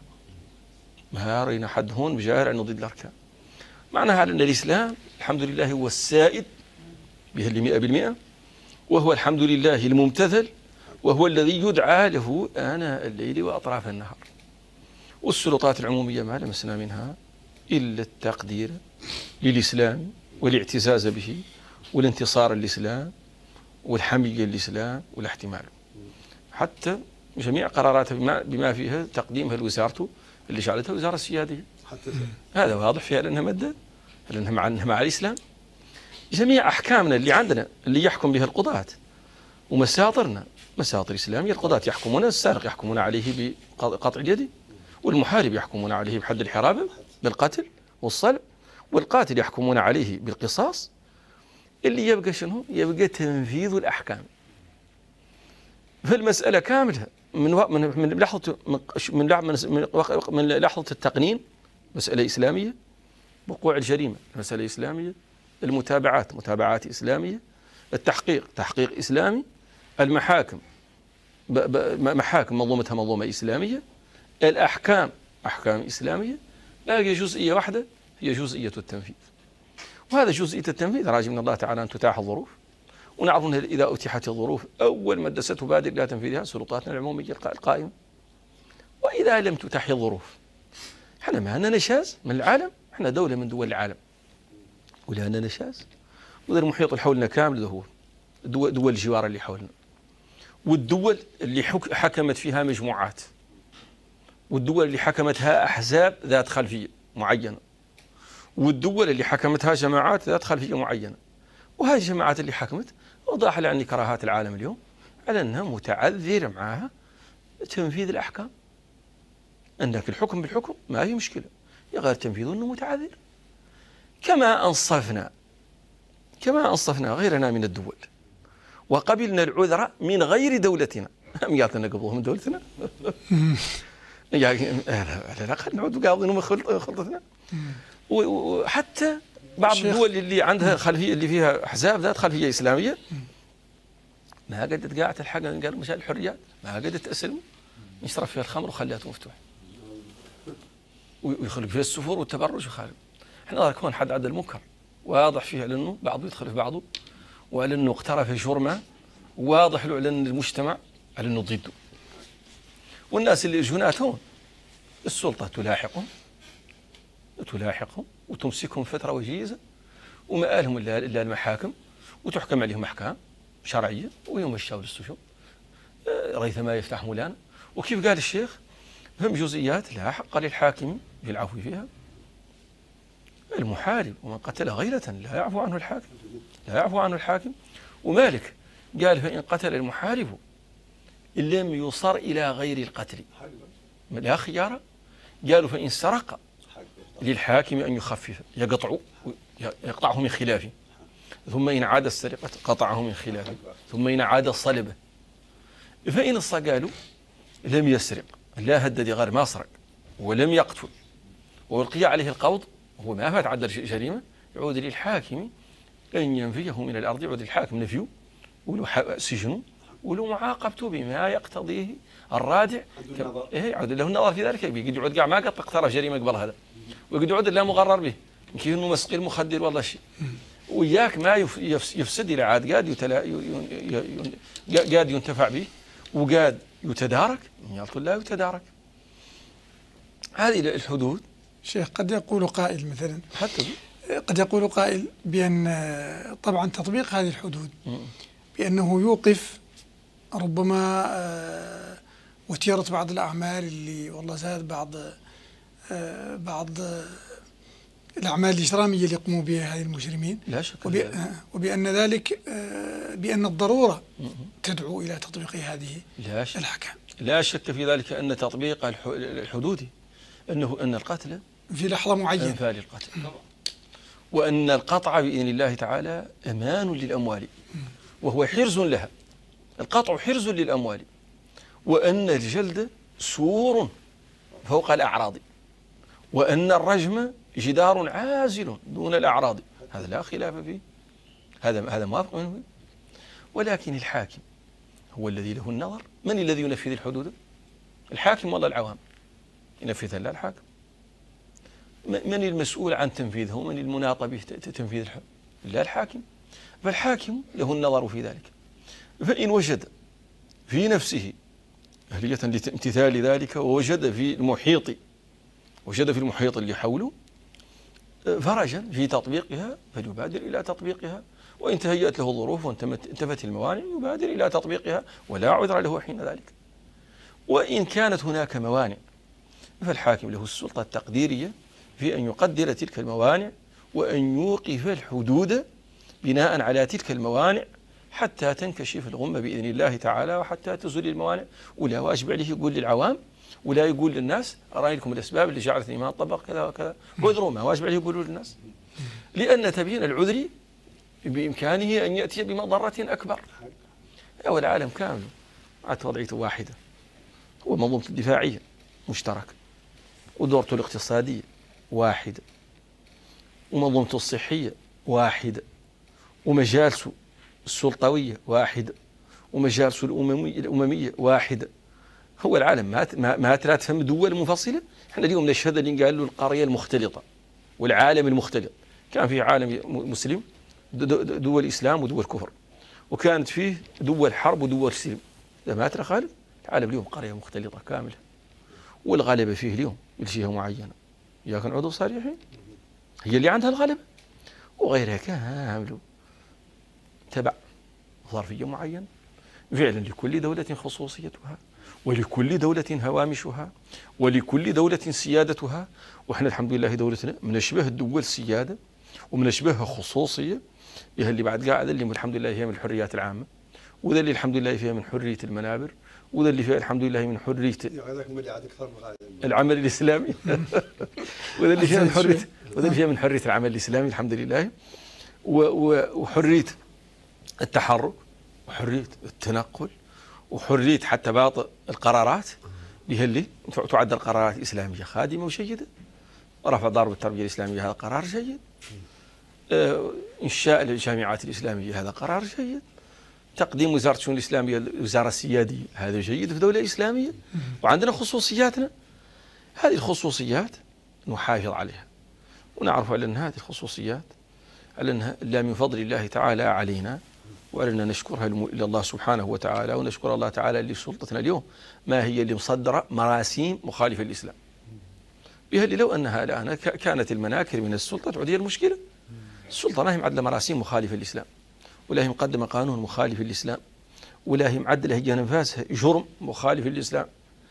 ما رأينا حد هون مجاهر أنه ضد الأركان. معناها أن الإسلام الحمد لله هو السائد به اللي 100%، وهو الحمد لله الممتثل، وهو الذي يدعى له آناء الليل وأطراف النهار. والسلطات العمومية ما لمسنا منها إلا التقدير للإسلام والاعتزاز به والانتصار للإسلام والحمية للإسلام والاحتمال. حتى جميع قراراتها بما فيها تقديمها لوزارته اللي جعلتها وزارة السيادية، هذا واضح فيها لأنها مادة، لأنها مع الإسلام. جميع أحكامنا اللي عندنا اللي يحكم بها القضاة ومساطرنا مساطر إسلامية. القضاة يحكمون، السارق يحكمون عليه بقطع اليد، والمحارب يحكمون عليه بحد الحرابة بالقتل والصلب، والقاتل يحكمون عليه بالقصاص. اللي يبقى شنو؟ يبقى تنفيذ الأحكام. فالمسألة كاملة من لحظة التقنين مسألة إسلامية، وقوع الجريمة مسألة إسلامية، المتابعات متابعات إسلامية، التحقيق تحقيق إسلامي، المحاكم محاكم منظومتها منظومة إسلامية، الأحكام أحكام إسلامية. باقي جزئية واحدة هي جزئية التنفيذ، وهذا جزئية التنفيذ راجع من الله تعالى أن تتاح الظروف، ونعرف أن إذا أتيحت الظروف أول ما دسته بادر إلى تنفيذها سلطاتنا العمومية القائمة. وإذا لم تتاح الظروف، احنا ما لنا نشاز من العالم، احنا دولة من دول العالم ولا لنا نشاز، وذا المحيط اللي حولنا كامل هو دول الجوار اللي حولنا، والدول اللي حكمت فيها مجموعات، والدول اللي حكمتها أحزاب ذات خلفية معينة، والدول اللي حكمتها جماعات ذات خلفية معينة. وهذه الجماعات اللي حكمت وضاح لأن كراهات العالم اليوم على أنها متعذرة معها تنفيذ الأحكام. أنك الحكم بالحكم ما هي مشكلة، يغير تنفيذه أنه متعذر. كما أنصفنا غيرنا من الدول وقبلنا العذر من غير دولتنا. أم يعطينا قبضهم من دولتنا؟ يعني على الأقل نعود قاضين من خلطتنا. وحتى بعض الدول اللي عندها خلفية اللي فيها أحزاب ذات خلفية إسلامية ما قدرت قاعدة الحق قال مشان الحريات، ما قدرت تأسلم، يشرب فيها الخمر وخليته مفتوح ويخلق فيها السفور والتبرج وخالف. احنا راك هون حد عدى المنكر واضح فيه على انه بعضه يدخل في بعضه، وعلى انه اقترف جرمه واضح له على ان المجتمع على انه ضده. والناس اللي جنات هون السلطه تلاحقهم وتمسكهم فتره وجيزه وما لهم الا المحاكم، وتحكم عليهم احكام شرعيه ويمشوا للسجون ريثما يفتح مولانا. وكيف قال الشيخ هم جزئيات لا حق للحاكم بالعفو فيها. المحارب ومن قتل غيرة لا يعفو عنه الحاكم. ومالك قال فإن قتل المحارب لم يصر إلى غير القتل لا خيار. قالوا فإن سرق للحاكم أن يخفف يقطعه من خلافه، ثم إن عاد السرقة قطعه من خلافه، ثم إن عاد صلبه. فإن قالوا لم يسرق لا هدد غير ما سرق ولم يقتل وألقي عليه القبض هو ما فات عدل جريمة، يعود للحاكم أن ينفيه من الأرض، يعود للحاكم نفيه ولو سجنه ولو معاقبته بما يقتضيه الرادع. يعود له النظر في ذلك، يقعد ما قد اقترف جريمة قبل هذا ويقعد عذر لا مغرر به، يمكن انه مسقي المخدر والله شيء، وياك ما يفسد الى عاد قاد ينتفع به وقاد يتدارك، لا يتدارك. هذه الحدود. شيخ قد يقول قائل مثلا، حتى قد يقول قائل بأن طبعا تطبيق هذه الحدود بأنه يوقف ربما وتيرة بعض الأعمال اللي والله زاد بعض الأعمال الإجرامية اللي يقوموا بها هذه المجرمين، لا شك وبأن ذلك بأن الضرورة تدعو إلى تطبيق هذه الأحكام. لا شك في ذلك أن تطبيق الحدود أن القتل في لحظة معينة أنفال القتل، وأن القطع بإذن الله تعالى أمان للأموال وهو حرز لها، القطع حرز للأموال، وأن الجلد سور فوق الأعراض، وأن الرجم جدار عازل دون الأعراض، هذا لا خلاف فيه، هذا موافق منه. ولكن الحاكم هو الذي له النظر. من الذي ينفذ الحدود؟ الحاكم ولا العوام؟ ينفذها لا الحاكم. من المسؤول عن تنفيذه ومن المناط به تنفيذ الحكم؟ لا الحاكم. فالحاكم له النظر في ذلك، فإن وجد في نفسه أهلية لامتثال ذلك ووجد في المحيط اللي حوله فرجا في تطبيقها فليبادر إلى تطبيقها، وإن تهيأت له الظروف وانتفت الموانع يبادر إلى تطبيقها ولا عذر له حين ذلك. وإن كانت هناك موانع فالحاكم له السلطة التقديرية في أن يقدر تلك الموانع وأن يوقف الحدود بناء على تلك الموانع حتى تنكشف الغمة بإذن الله تعالى وحتى تزول الموانع. ولا واجب عليه يقول للعوام ولا يقول للناس أرأي لكم الأسباب اللي جعلتني ما أطبق كذا وكذا، عذروا ما واجب عليه يقولوا للناس، لأن تبيين العذر بإمكانه أن يأتي بمضرة أكبر. والعالم كامل عاد وضعيته واحدة، هو منظومة الدفاعية مشتركة، ودورته الاقتصادية واحدة، ومنظومته الصحية واحدة، ومجالسه السلطوية واحدة، ومجالسه الأممية واحدة. هو العالم ما ثلاث فهم دول منفصلة. احنا اليوم نشهد اللي قال له القرية المختلطة والعالم المختلط. كان فيه عالم مسلم، دول إسلام ودول كفر، وكانت فيه دول حرب ودول سلم. إذا ما ترى خالد العالم اليوم قرية مختلطة كاملة، والغلبة فيه اليوم لجهة معينة، يا كان عضو صريحي هي اللي عندها الغلبة، وغيرها كامل تبع ظرفية معينة. فعلا لكل دولة خصوصيتها، ولكل دولة هوامشها، ولكل دولة سيادتها. وإحنا الحمد لله دولتنا من أشبه الدول سيادة ومن أشبهها خصوصية، بها اللي بعد قاعدة اللي الحمد لله هي من الحريات العامة، وذا اللي الحمد لله فيها من حرية المنابر، وذا اللي فيها الحمد لله من حرية العمل الإسلامي وذا اللي فيها من حرية العمل الإسلامي الحمد لله، وحرية التحرك، وحرية التنقل، وحرية حتى باطئ القرارات، بها اللي تعد القرارات الإسلامية خادمة وجيدة. رفع ضرب التربية الإسلامية هذا قرار جيد، إنشاء الجامعات الإسلامية هذا قرار جيد، تقديم وزارة الشؤون الإسلامية الوزارة السيادية هذا جيد في دولة إسلامية. وعندنا خصوصياتنا، هذه الخصوصيات نحافظ عليها ونعرف على أن هذه الخصوصيات على أنها لا من فضل الله تعالى علينا، وعلى أن نشكرها إلى الله سبحانه وتعالى، ونشكر الله تعالى لسلطتنا اليوم ما هي اللي مصدرة مراسيم مخالفة للإسلام، بها اللي لو أنها الآن كانت المناكر من السلطة تعود هي المشكلة. السلطة لا هي معدلة مراسيم مخالفة للإسلام، ولا هي مقدمة قانون مخالف للإسلام، ولا هي معدلة هي نفاسها جرم مخالف للإسلام.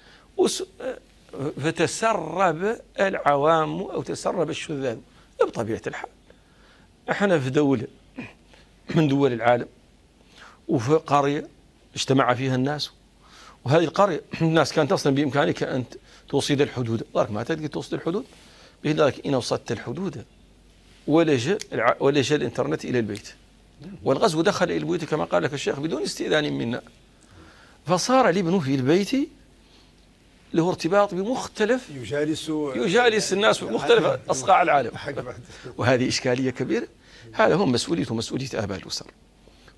فتسرب العوام أو تسرب الشذاذ بطبيعة الحال. احنا في دولة من دول العالم، وفي قرية اجتمع فيها الناس، وهذه القرية الناس كانت أصلا بإمكانك أن توصيد الحدود، ضرك ما تقدر توصيد الحدود، بذلك إن وصدت الحدود ولجأ الإنترنت إلى البيت، والغزو دخل إلى البيوت كما قال لك الشيخ بدون استئذان منا، فصار الابن في البيت له ارتباط بمختلف يجالس الناس في مختلف أصقاع العالم، وهذه إشكالية كبيرة. هذا هم مسؤولية آباء الأسر،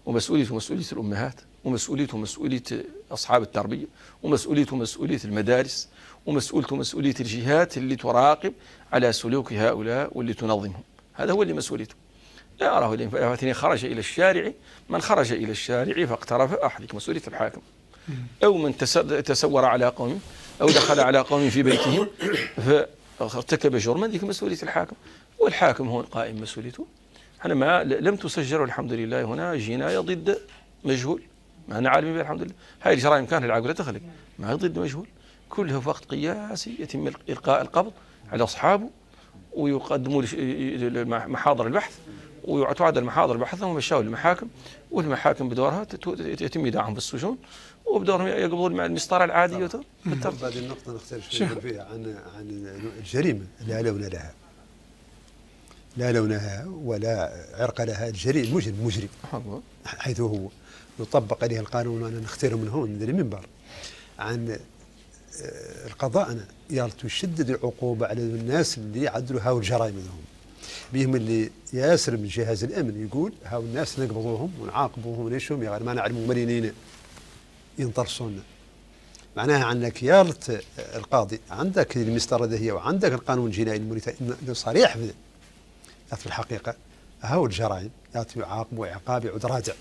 ومسؤوليته مسؤولية الأمهات، ومسؤوليته مسؤولية أصحاب التربية، ومسؤوليته مسؤولية المدارس، ومسؤولته مسؤولية الجهات اللي تراقب على سلوك هؤلاء واللي تنظمهم. هذا هو اللي مسؤوليته. لا أراه الإنفاق خرج إلى الشارع، من خرج إلى الشارع فاقترف أحدك مسؤولية الحاكم، أو من تسور على قوم أو دخل على قوم في بيتهم فارتكب جرما، ذيك مسؤولية الحاكم، والحاكم هو القائم مسؤوليته. احنا ما لم تسجل الحمد لله هنا جناية ضد مجهول، ما أنا عالم بها الحمد لله. هاي الجرائم كانت العقلة تخلق ما ضد مجهول، كلها في وقت قياسي يتم إلقاء القبض على أصحابه ويقدموا محاضر البحث، وتعاد محاضر البحث ومشاوا للمحاكم، والمحاكم بدورها يتم إيداعهم في السجون، وبدورهم يقبضون مع المسطرة العادية. هذه النقطة نختلف فيها عن الجريمة لا لون لها، لا لون لها ولا عرق لها. الجريمة مجرم حيث هو يطبق عليه القانون، وأنا نختار من هون من المنبر عن القضاء أنا يالت يشدد العقوبة على الناس اللي يعدلوا هاو الجرائم منهم، بهم اللي ياسر من جهاز الأمن يقول هاو الناس نقبضوهم ونعاقبوهم ونيشهم يا غير ما نعلموا مرينين ينطرسون. معناها عنك يالت القاضي عندك المسطرة هي وعندك القانون الجنائي الموريتاني صريح في الحقيقة هاو الجرائم يعاقبوا عقاب يعود رادع.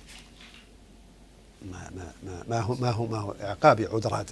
ما هو عقاب يعود رادع.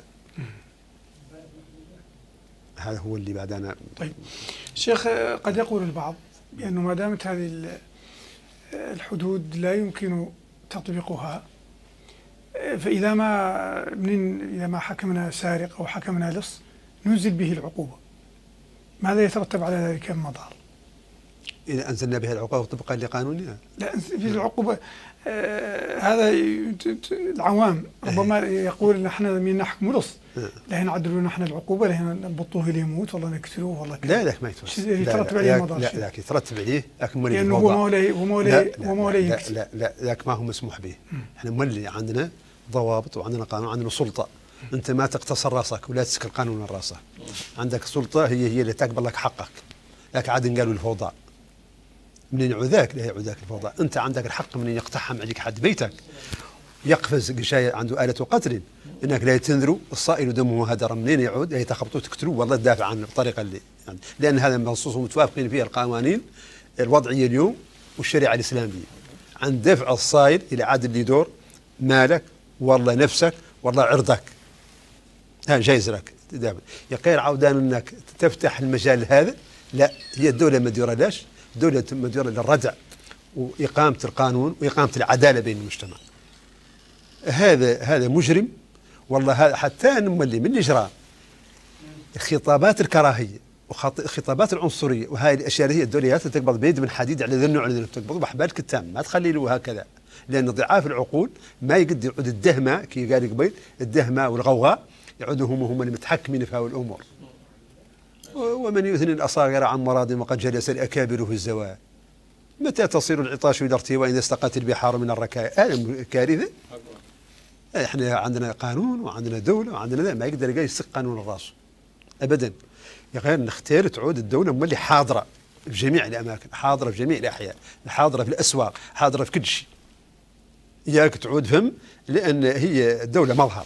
هذا هو اللي بعد أنا. طيب شيخ، قد يقول البعض بأنه ما دامت هذه الحدود لا يمكن تطبيقها، فإذا ما حكمنا سارق أو حكمنا لص ننزل به العقوبة، ماذا يترتب على ذلك من مضار؟ إذا أنزلنا به العقوبة طبقا لقانونها؟ لا، في العقوبة هذا العوام ربما يقول نحن من نحكم لص، لا نعدلوا نحن العقوبة، لا نبطوه ليموت والله نقتلوه والله كذا. لا ما يتوسع. يترتب عليه مضار. لا يترتب عليه لكن مولي لأنه هو مولي لا لكن ما هو مسموح به. احنا مولي عندنا ضوابط وعندنا قانون، عندنا سلطة. أنت ما تقتصر راسك ولا تسكر قانون راسك، عندك سلطة هي اللي تقبل لك حقك. لكن عاد قالوا الفوضى منين عذاك؟ لا عذاك الفوضى. أنت عندك الحق من يقتحم عليك حد بيتك، يقفز قشاية عنده آلة قتل، انك لا تنذروا الصائل دمه هدر، منين يعود؟ لا تخبطوا تقتلوا والله تدافع عنه بالطريقه اللي يعني، لان هذا منصوص متوافقين فيه القوانين الوضعيه اليوم والشريعه الاسلاميه عن دفع الصائل الى عاد اللي يدور مالك والله نفسك والله عرضك، ها جايز لك تدافع. يقير عودان انك تفتح المجال هذا، لا، هي الدوله مديره لاش؟ الدوله مديره للردع واقامه القانون واقامه العداله بين المجتمع. هذا مجرم والله. هذا حتى نملي من الإجرام خطابات الكراهية وخطابات العنصرية وهاي الأشياء هي الدوليات تقبض بيد من حديد على ذا النوع اللي تقبض بحبالك التام، ما تخلي له هكذا، لأن ضعاف العقول ما يقدر يعود الدهمة كي قال قبيل، الدهمة والغوغاء يعودوا هم المتحكمين في هذه الأمور. ومن يثني الأصاغر عن مراد وقد جلس الأكابر في الزواج، متى تصير العطاش إلى ارتواء إذا استقت البحار من الركائب؟ هذا كارثة. احنا عندنا قانون وعندنا دولة وعندنا ذا، ما يقدر يسق قانون الراس ابدا. يا غير نختار تعود الدولة مولي حاضرة في جميع الاماكن، حاضرة في جميع الاحياء، حاضرة في الاسواق، حاضرة في كل شيء. اياك تعود فهم، لان هي الدولة مظهر،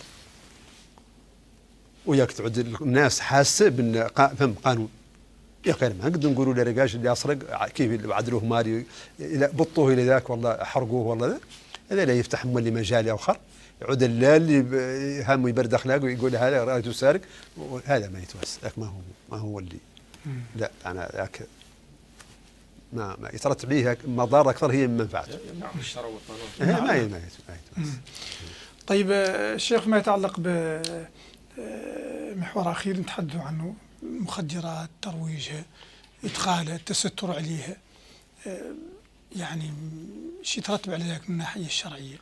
وياك تعود الناس حاسة بان فهم قانون. يا غير ما نقدر نقولوا لرجاج اللي يسرق كيف عدلوه مالي بطوه الى ذاك والله حرقوه والله ذا. هذا لا يفتح مولي مجال اخر، يعود اللي هم يبرد اخلاقه ويقول هذا راجل سارق، هذا ما يتوسع. لك ما هو اللي لا انا ذاك ما يترتب به مضار اكثر هي من منفعته. نعم الشرع والقانون ما يتوسع. طيب الشيخ، ما يتعلق بمحور اخير نتحدث عنه، المخدرات، ترويجها، ادخالها، التستر عليها، يعني شو يترتب على ذلك من الناحيه الشرعيه؟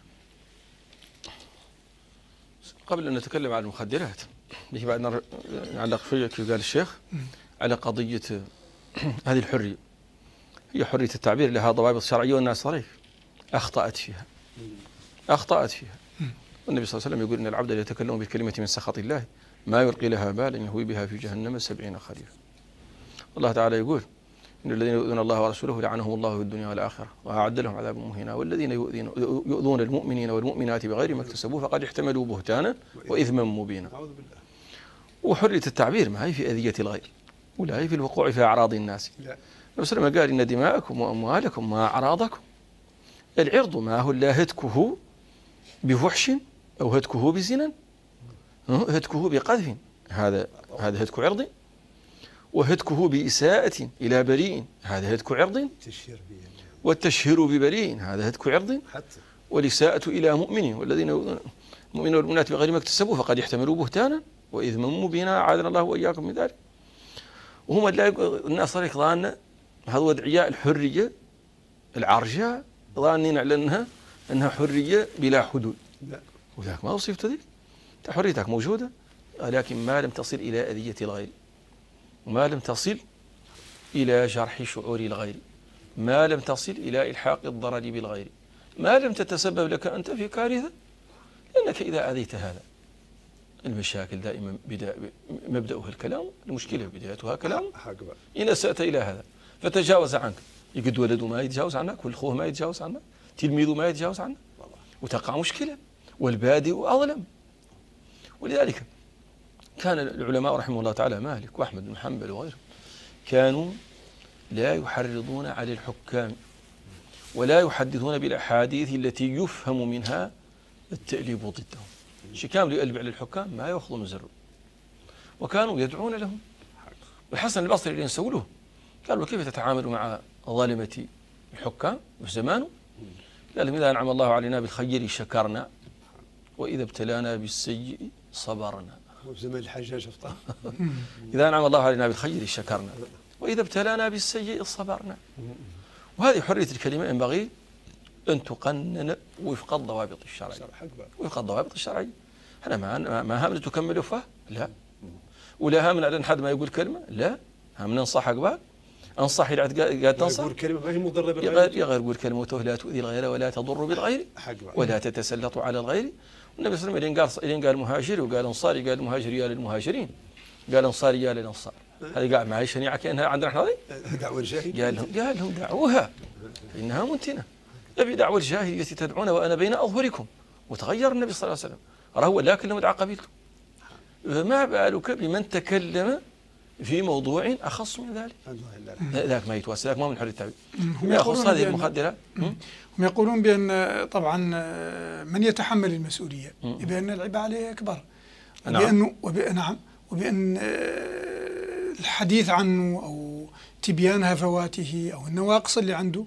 قبل أن نتكلم عن المخدرات به بعد نعلق شوية كيف قال الشيخ على قضية هذه الحرية. هي حرية التعبير لها ضوابط شرعية والناس صريح أخطأت فيها. والنبي صلى الله عليه وسلم يقول إن العبد لا يتكلم بالكلمة من سخط الله ما يلقي لها بالا يهوي بها في جهنم 70 خريفا. الله تعالى يقول إن الذين يؤذون الله ورسوله لعنهم الله في الدنيا والآخرة وأعد لهم عذابا مهينا والذين يؤذون المؤمنين والمؤمنات بغير ما اكتسبوا فقد احتملوا بهتانا وإثما مبينا. وحرية التعبير ما هي في أذية الغير ولا هي في الوقوع في أعراض الناس. النبي صلى الله عليه وسلم قال إن دماءكم وأموالكم وأعراضكم، العرض ما هو لا هتكه بفحش أو هتكه بزنا، هتكه بقذف، هذا هتك عرض، وهتكه بإساءة إلى بريء هذا هتك عرض، والتشهير ببريء هذا هتك عرض، والإساءة إلى مؤمن والذين يؤذون المؤمنين والمؤمنات بغير ما اكتسبوا فقد يحتملوا بهتانا وإثما مبينا أعاذنا الله وإياكم من ذلك. وهم الناس صار ظان هذا ادعياء الحرية العرجاء ظانين على أنها حرية بلا حدود، ولكن ما وصفت ذلك. حريتك موجودة ولكن ما لم تصل إلى أذية الغير، وما لم تصل إلى جرح شعور الغير، ما لم تصل إلى إلحاق الضرر بالغير، ما لم تتسبب لك أنت في كارثة، لأنك إذا أذيت هذا المشاكل دائما مبدأها الكلام، المشكلة بدايتها كلام. إن أسأت إلى هذا فتجاوز عنك، يقد ولده ما يتجاوز عنك، والأخوه ما يتجاوز عنك، تلميذه ما يتجاوز عنك، وتقع مشكلة، والبادئ أظلم. ولذلك كان العلماء رحمه الله تعالى مالك وأحمد بن حنبل وغيرهم كانوا لا يحرضون على الحكام ولا يحدثون بالأحاديث التي يفهم منها التأليب ضدهم. شكام يقلب على الحكام ما يأخذ من زره، وكانوا يدعون لهم. والحسن البصري اللي نسوله قالوا كيف تتعامل مع ظالمة الحكام في زمانه؟ قال لهم إذا أنعم الله علينا بالخير شكرنا وإذا ابتلانا بالسيء صبرنا. زمن الحجاج شفته. إذا أنعم الله علينا بالخير شكرنا وإذا ابتلانا بالسيء صبرنا. وهذه حرية الكلمة ينبغي أن تقنن وفق الضوابط الشرعية. وفق الضوابط الشرعية. احنا ما هامنا تكمل فه؟ لا. ولا هامنا على حد ما يقول كلمة؟ لا. هامنا ننصحك بقى. انصح إذا قاعد تنصح. يقول كلمة ما هي مضرة بالغير. يغير يقول كلمة لا تؤذي الغير ولا تضر بالغير ولا تتسلط على الغير. النبي صلى الله عليه وسلم قال مهاجر وقال انصاري، قال المهاجر يا للمهاجرين، قال انصاري يا للانصار. هذه قاعد معي شنيعة كأنها عندنا احنا دعوة الجاهلية. قال لهم دعوها إنها منتنة. أبي دعوة الجاهلية تدعون وأنا بين أظهركم. وتغير النبي صلى الله عليه وسلم، رهو لكن لم يدع قبيلته. فما بالك بمن تكلم في موضوع أخص من ذلك؟ ذاك ما يتوسع، ذاك ما من حرية التعبير. يأخذ هذه المخدرات. هم يقولون بأن طبعا من يتحمل المسؤولية بأن العبء عليه أكبر، وبأن الحديث عنه أو تبيان هفواته أو النواقص اللي عنده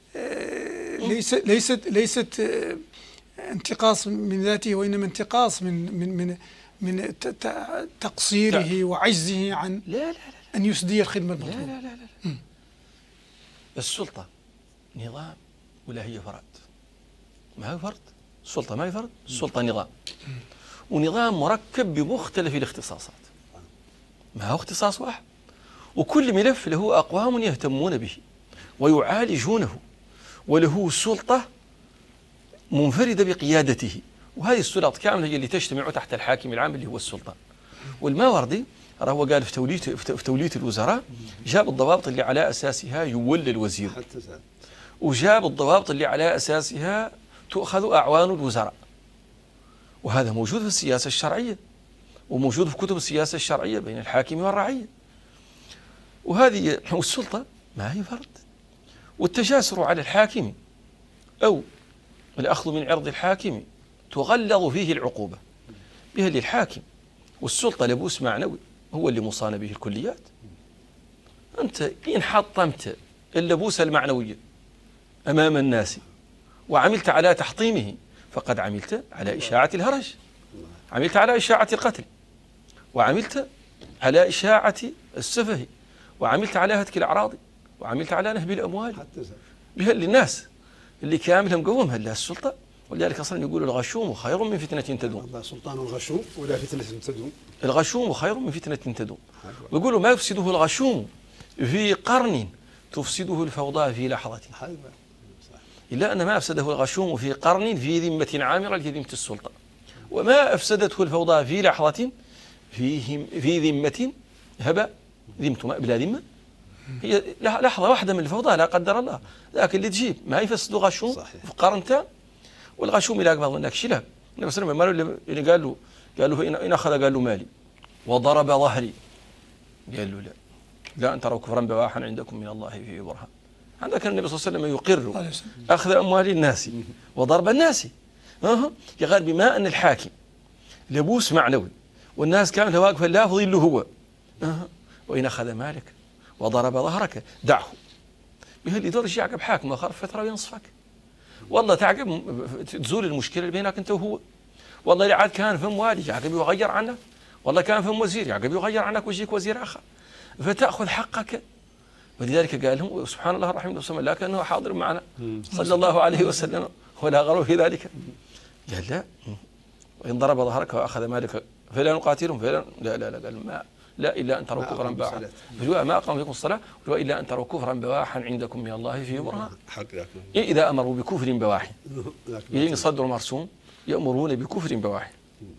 ليست انتقاص من ذاته، وإنما انتقاص من تقصيره وعجزه عن أن يسدي الخدمة المطلوبة. لا. السلطة نظام ولا هي فرد؟ ما هي فرد. السلطة ما هي فرد، السلطة نظام، ونظام مركب بمختلف الاختصاصات، ما هو اختصاص واحد، وكل ملف له أقوام يهتمون به ويعالجونه، وله سلطة منفردة بقيادته. وهذه السلطات كاملة هي اللي تجتمع تحت الحاكم العام اللي هو السلطان. والماوردي هو قال في تولية الوزراء جاب الضوابط اللي على أساسها يولى الوزير، وجاب الضوابط اللي على أساسها تؤخذ أعوان الوزراء. وهذا موجود في السياسة الشرعية، وموجود في كتب السياسة الشرعية بين الحاكم والرعية. وهذه السلطة ما هي فرد. والتجاسر على الحاكم أو الأخذ من عرض الحاكم تغلظ فيه العقوبة بها للحاكم. والسلطة لبوس معنوي هو اللي مصان به الكليات. أنت إن حطمت اللبوس المعنوية أمام الناس وعملت على تحطيمه فقد عملت على إشاعة الهرج، عملت على إشاعة القتل، وعملت على إشاعة السفه، وعملت على هتك الأعراض، وعملت على نهب الأموال بها للناس اللي كاملهم قومها لها السلطة. ولذلك أصلا يقولوا الغشوم خير من فتنة تدوم. سلطان الغشوم ولا فتنة تدوم. الغشوم خير من فتنة تدوم. ويقولوا ما يفسده الغشوم في قرن تفسده الفوضى في لحظة. إلا أن ما أفسده الغشوم في قرن في ذمة عامرة لذمة السلطة، وما أفسدته الفوضى في لحظة في ذمة هبة ذمة بلا ذمة هي لحظة واحدة من الفوضى لا قدر الله، لكن اللي تجيب ما يفسدوا غشوم في قرنتان، والغشوم إلى أقبض منك شلاب. النبي صلى الله عليه وسلم اللي قال له إن أخذ قال له مالي وضرب ظهري، قال له لا أن تروا كفرا بواحا عندكم من الله فيه برهان. عندك النبي صلى الله عليه وسلم يقر أخذ أموال الناس وضرب الناس. قال بما أن الحاكم لبوس معنوي والناس كانت واقفة لا ظل هو، وإن أخذ مالك وضرب ظهرك دعه. بهاللي دور يجي يعقب حاكم آخر فترة وينصفك، والله تعقب تزول المشكلة اللي بينك أنت وهو. والله اللي عاد كان فم والي يعقب يغير عنك، والله كان فم وزير يعقب يغير عنك ويجيك وزير آخر فتأخذ حقك. ولذلك قال لهم سبحان الله الرحيم لا كأنه حاضر معنا صلى الله عليه وسلم ولا غرو في ذلك. قال لا، وإن ضرب ظهرك وأخذ مالك فلا نقاتلهم لا قال ما لا إلا أن تروا كفرا بواحا، ما أقاموا فيكم الصلاة إلا أن تروا كفرا بواحا عندكم من الله فيه برهان. إذا أمروا بكفر بواح إذا صدروا مرسوم يأمرون بكفر بواح.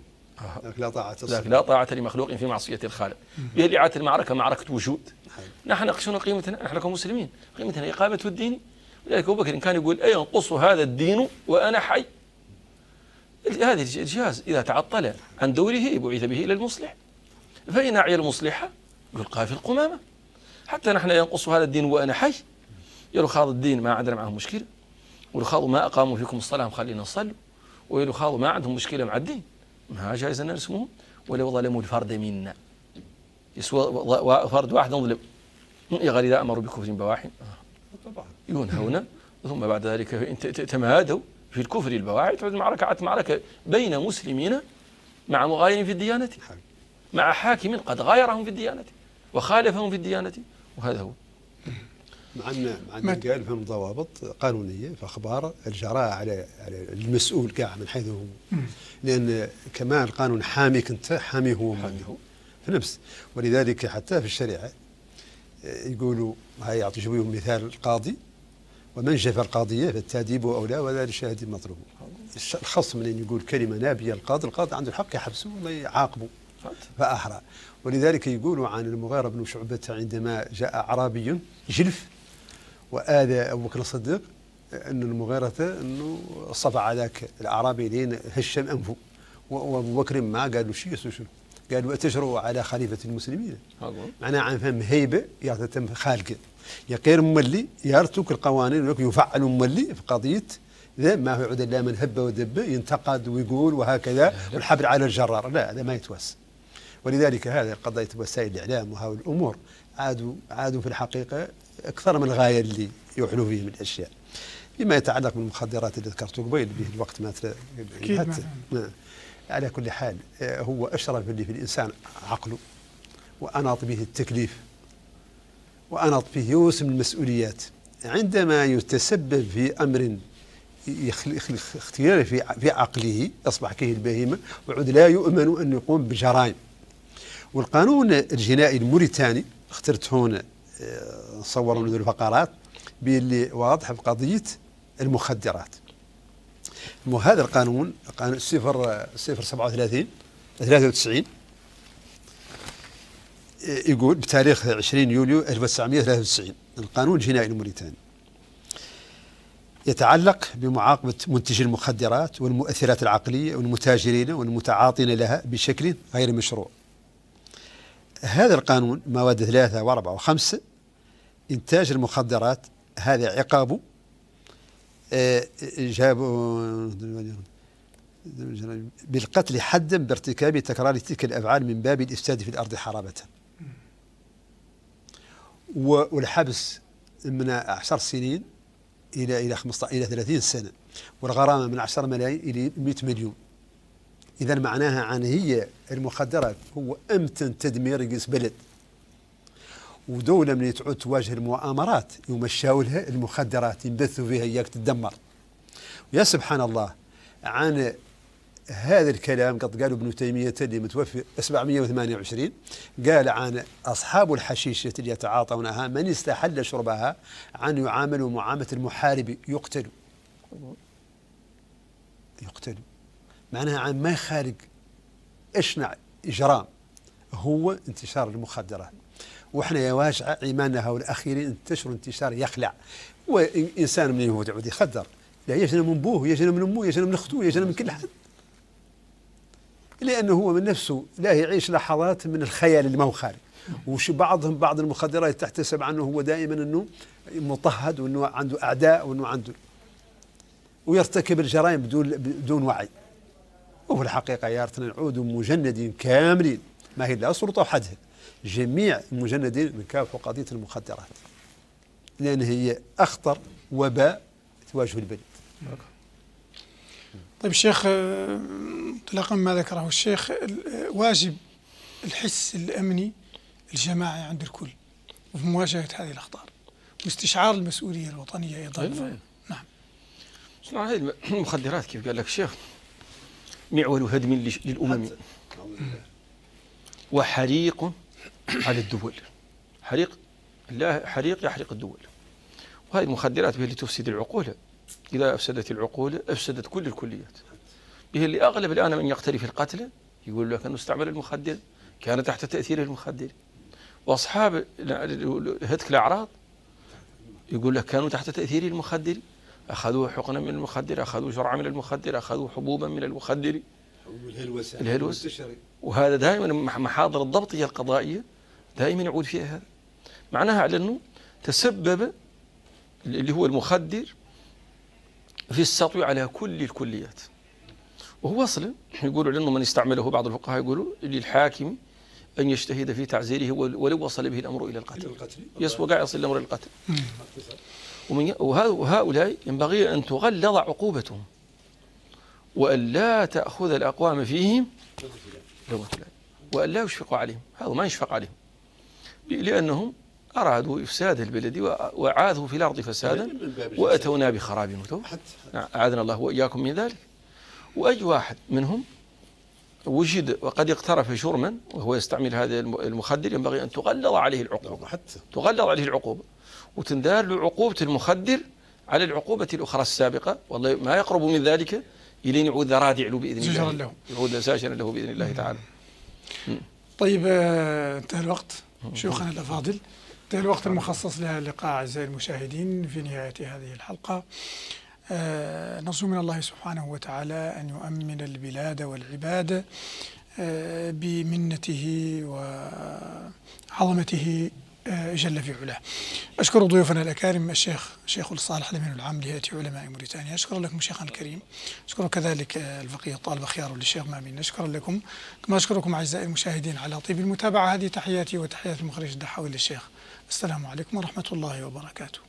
لا طاعة لمخلوق في معصية الخالق. به اللي عادت المعركة معركة وجود، نحن نقصون قيمتنا، نحن كمسلمين قيمتنا إقامة الدين. ولذلك أبو بكر كان يقول أي ينقص هذا الدين وأنا حي. هذا الجهاز إذا تعطل عن دوره بعث به إلى المصلح، فإن أعيا المصلحة يلقى في القمامة. حتى نحن ينقص هذا الدين وأنا حي، يلخاض الدين ما عندنا معهم مشكلة، والخاضوا ما أقاموا فيكم الصلاة خلينا نصلوا، ويلخاضوا ما عندهم مشكلة مع الدين ما جائز أن نرسمهم. ولو ظلموا الفرد منا يسوى فرد واحد نظلم يغال إذا أمروا بكفر بواح ينهون ثم بعد ذلك تمادوا في الكفر البواح. تعود معركة بين مسلمين مع مغاير في الديانة، مع حاكم قد غايرهم في الديانة وخالفهم في الديانة، وهذا هو. مع أن قال فهم ضوابط قانونية في أخبار الجراء على المسؤول كاع من حيث هو، لأن كمان القانون حاميك أنت حامي هو في نفس. ولذلك حتى في الشريعة يقولوا هاي يعطي شبيهم مثال القاضي ومن جفى القاضية فالتأديب أولى ولا للشاهد المطلوب. الخصم من يقول كلمة نابية القاضي عنده الحق يحبسه ولا يعاقبه فأحرى. ولذلك يقولوا عن المغيرة بن شعبة عندما جاء أعرابي جلف وآذى أبو بكر الصديق أن المغيرة أنه صفع ذاك الأعرابي لين هشم أنفه، وأبو بكر ما قال له شيء قالوا أتجرؤوا على خليفة المسلمين. معناه عن فهم هيبة يعتم خالقه يقير مولي يرتك القوانين يفعل مولي في قضية ذا ما هو عود إلا من هب ودب ينتقد ويقول وهكذا والحبر على الجرار، لا هذا ما يتوس. ولذلك هذه قضية وسائل الإعلام وهذه الأمور عادوا في الحقيقة أكثر من الغاية اللي يوحلوا فيه من الأشياء. فيما يتعلق بالمخدرات اللي ذكرته قبيل به الوقت ما على كل حال هو أشرف اللي في الإنسان عقله، وأناط به التكليف، وأناط به يوسم المسؤوليات. عندما يتسبب في أمر اختياري في عقله يصبح كيه البهيمة وعد لا يؤمن أن يقوم بجرائم. والقانون الجنائي الموريتاني اخترت هنا نصور من الفقرات باللي واضح في قضية المخدرات. هذا القانون 037 يقول بتاريخ 20 يوليو 1993 القانون الجنائي الموريتاني يتعلق بمعاقبة منتجي المخدرات والمؤثرات العقلية والمتاجرين والمتعاطين لها بشكل غير مشروع. هذا القانون مواد 3 و4 و5 إنتاج المخدرات هذا عقابه جابوا بالقتل حدا بارتكاب تكرار تلك الأفعال من باب الإفساد في الأرض حرابة، والحبس من 10 سنين إلى 15 إلى 30 سنة، والغرامة من 10 ملايين إلى 100 مليون. إذا معناها عن هي المخدرات هو أمتن تدمير يقيس بلد، ودولة من تعود تواجه المؤامرات يمشاو لها المخدرات ينبثوا فيها إياك تدمر. ويا سبحان الله عن هذا الكلام قد قالوا ابن تيمية اللي متوفي 728 قال عن أصحاب الحشيشة اللي يتعاطونها من استحل شربها عن يعاملوا معاملة المحارب يقتلوا. معناها عن ما خارج اشنع إجرام هو انتشار المخدرات. وإحنا يا واجع إيماننا والأخيرين انتشروا انتشار يخلع. وإنسان من يهود يعود يخدر، لا يجنى من بوه، يجنى من أمه، يجنى من أخته، يجنى من كل حد، لأنه هو من نفسه لا يعيش لحظات من الخيال اللي ما هو خارج. وش بعض المخدرات تحتسب عنه هو دائما أنه مضطهد، وأنه عنده أعداء، وأنه عنده، ويرتكب الجرائم بدون وعي. وفي الحقيقة يا ريتنا نعود مجندين كاملين، ما هي لا سلطة وحدها، جميع المجندين من كافة قضية المخدرات، لأن هي أخطر وباء تواجه البلد. طيب الشيخ، انطلاقا ما ذكره الشيخ، واجب الحس الأمني الجماعي عند الكل وفي مواجهة هذه الأخطار واستشعار المسؤولية الوطنية أيضا. نعم. هذه المخدرات كيف قال لك الشيخ معول هدم للأمم وحريق على الدول. حريق يحرق الدول. وهذه المخدرات هي اللي تفسد العقول. إذا أفسدت العقول أفسدت كل الكليات. به اللي أغلب الآن من يقترف القتل يقول لك أنه استعمل المخدر، كان تحت تأثير المخدر. وأصحاب هتك الأعراض يقول لك كانوا تحت تأثير المخدر، أخذوا حقنا من المخدر، أخذوا جرعة من المخدر، أخذوا حبوبا من المخدر، الهلوس. وهذا دائما محاضر الضبطية القضائية دائما يعود فيها هذا. معناها على أنه تسبب اللي هو المخدر في السطو على كل الكليات. وهو أصلا يقولوا لأنه من استعمله بعض الفقهاء يقولوا للحاكم أن يجتهد في تعزيره ولو وصل به الأمر إلى القتل. يسوى قاعد يصل الأمر إلى القتل. وهؤلاء ينبغي أن تغلظ عقوبتهم وأن لا تأخذ الأقوام فيهم لومة لائم وأن لا يشفق عليهم. هذا ما يشفق عليهم لأنهم أرادوا إفساد البلد وعاثوا في الأرض فسادا وأتونا بخراب متوب. أعاذنا الله وإياكم من ذلك. وأي واحد منهم وجد وقد اقترف جرما وهو يستعمل هذا المخدر ينبغي أن تغلظ عليه العقوبة، تغلظ عليه العقوبة وتندار له عقوبة المخدر على العقوبة الأخرى السابقة، والله ما يقرب من ذلك إلى يعود رادع له بإذن الله، يعود ساجنا له بإذن الله تعالى. طيب انتهى الوقت شيوخنا الأفاضل، انتهى الوقت المخصص للقاء أعزائي المشاهدين في نهاية هذه الحلقة. نرجو من الله سبحانه وتعالى أن يؤمن البلاد والعباد بمنته وعظمته جل في علاه. أشكر ضيوفنا الأكارم الشيخ الصالح الأمين العام لهيئة علماء موريتانيا، أشكر لكم شيخنا الكريم، أشكر كذلك الفقيه الطالب خيار للشيخ مامين، أشكر لكم كما أشكركم أعزائي المشاهدين على طيب المتابعة. هذه تحياتي وتحيات المخرج الدحاوي للشيخ. السلام عليكم ورحمة الله وبركاته.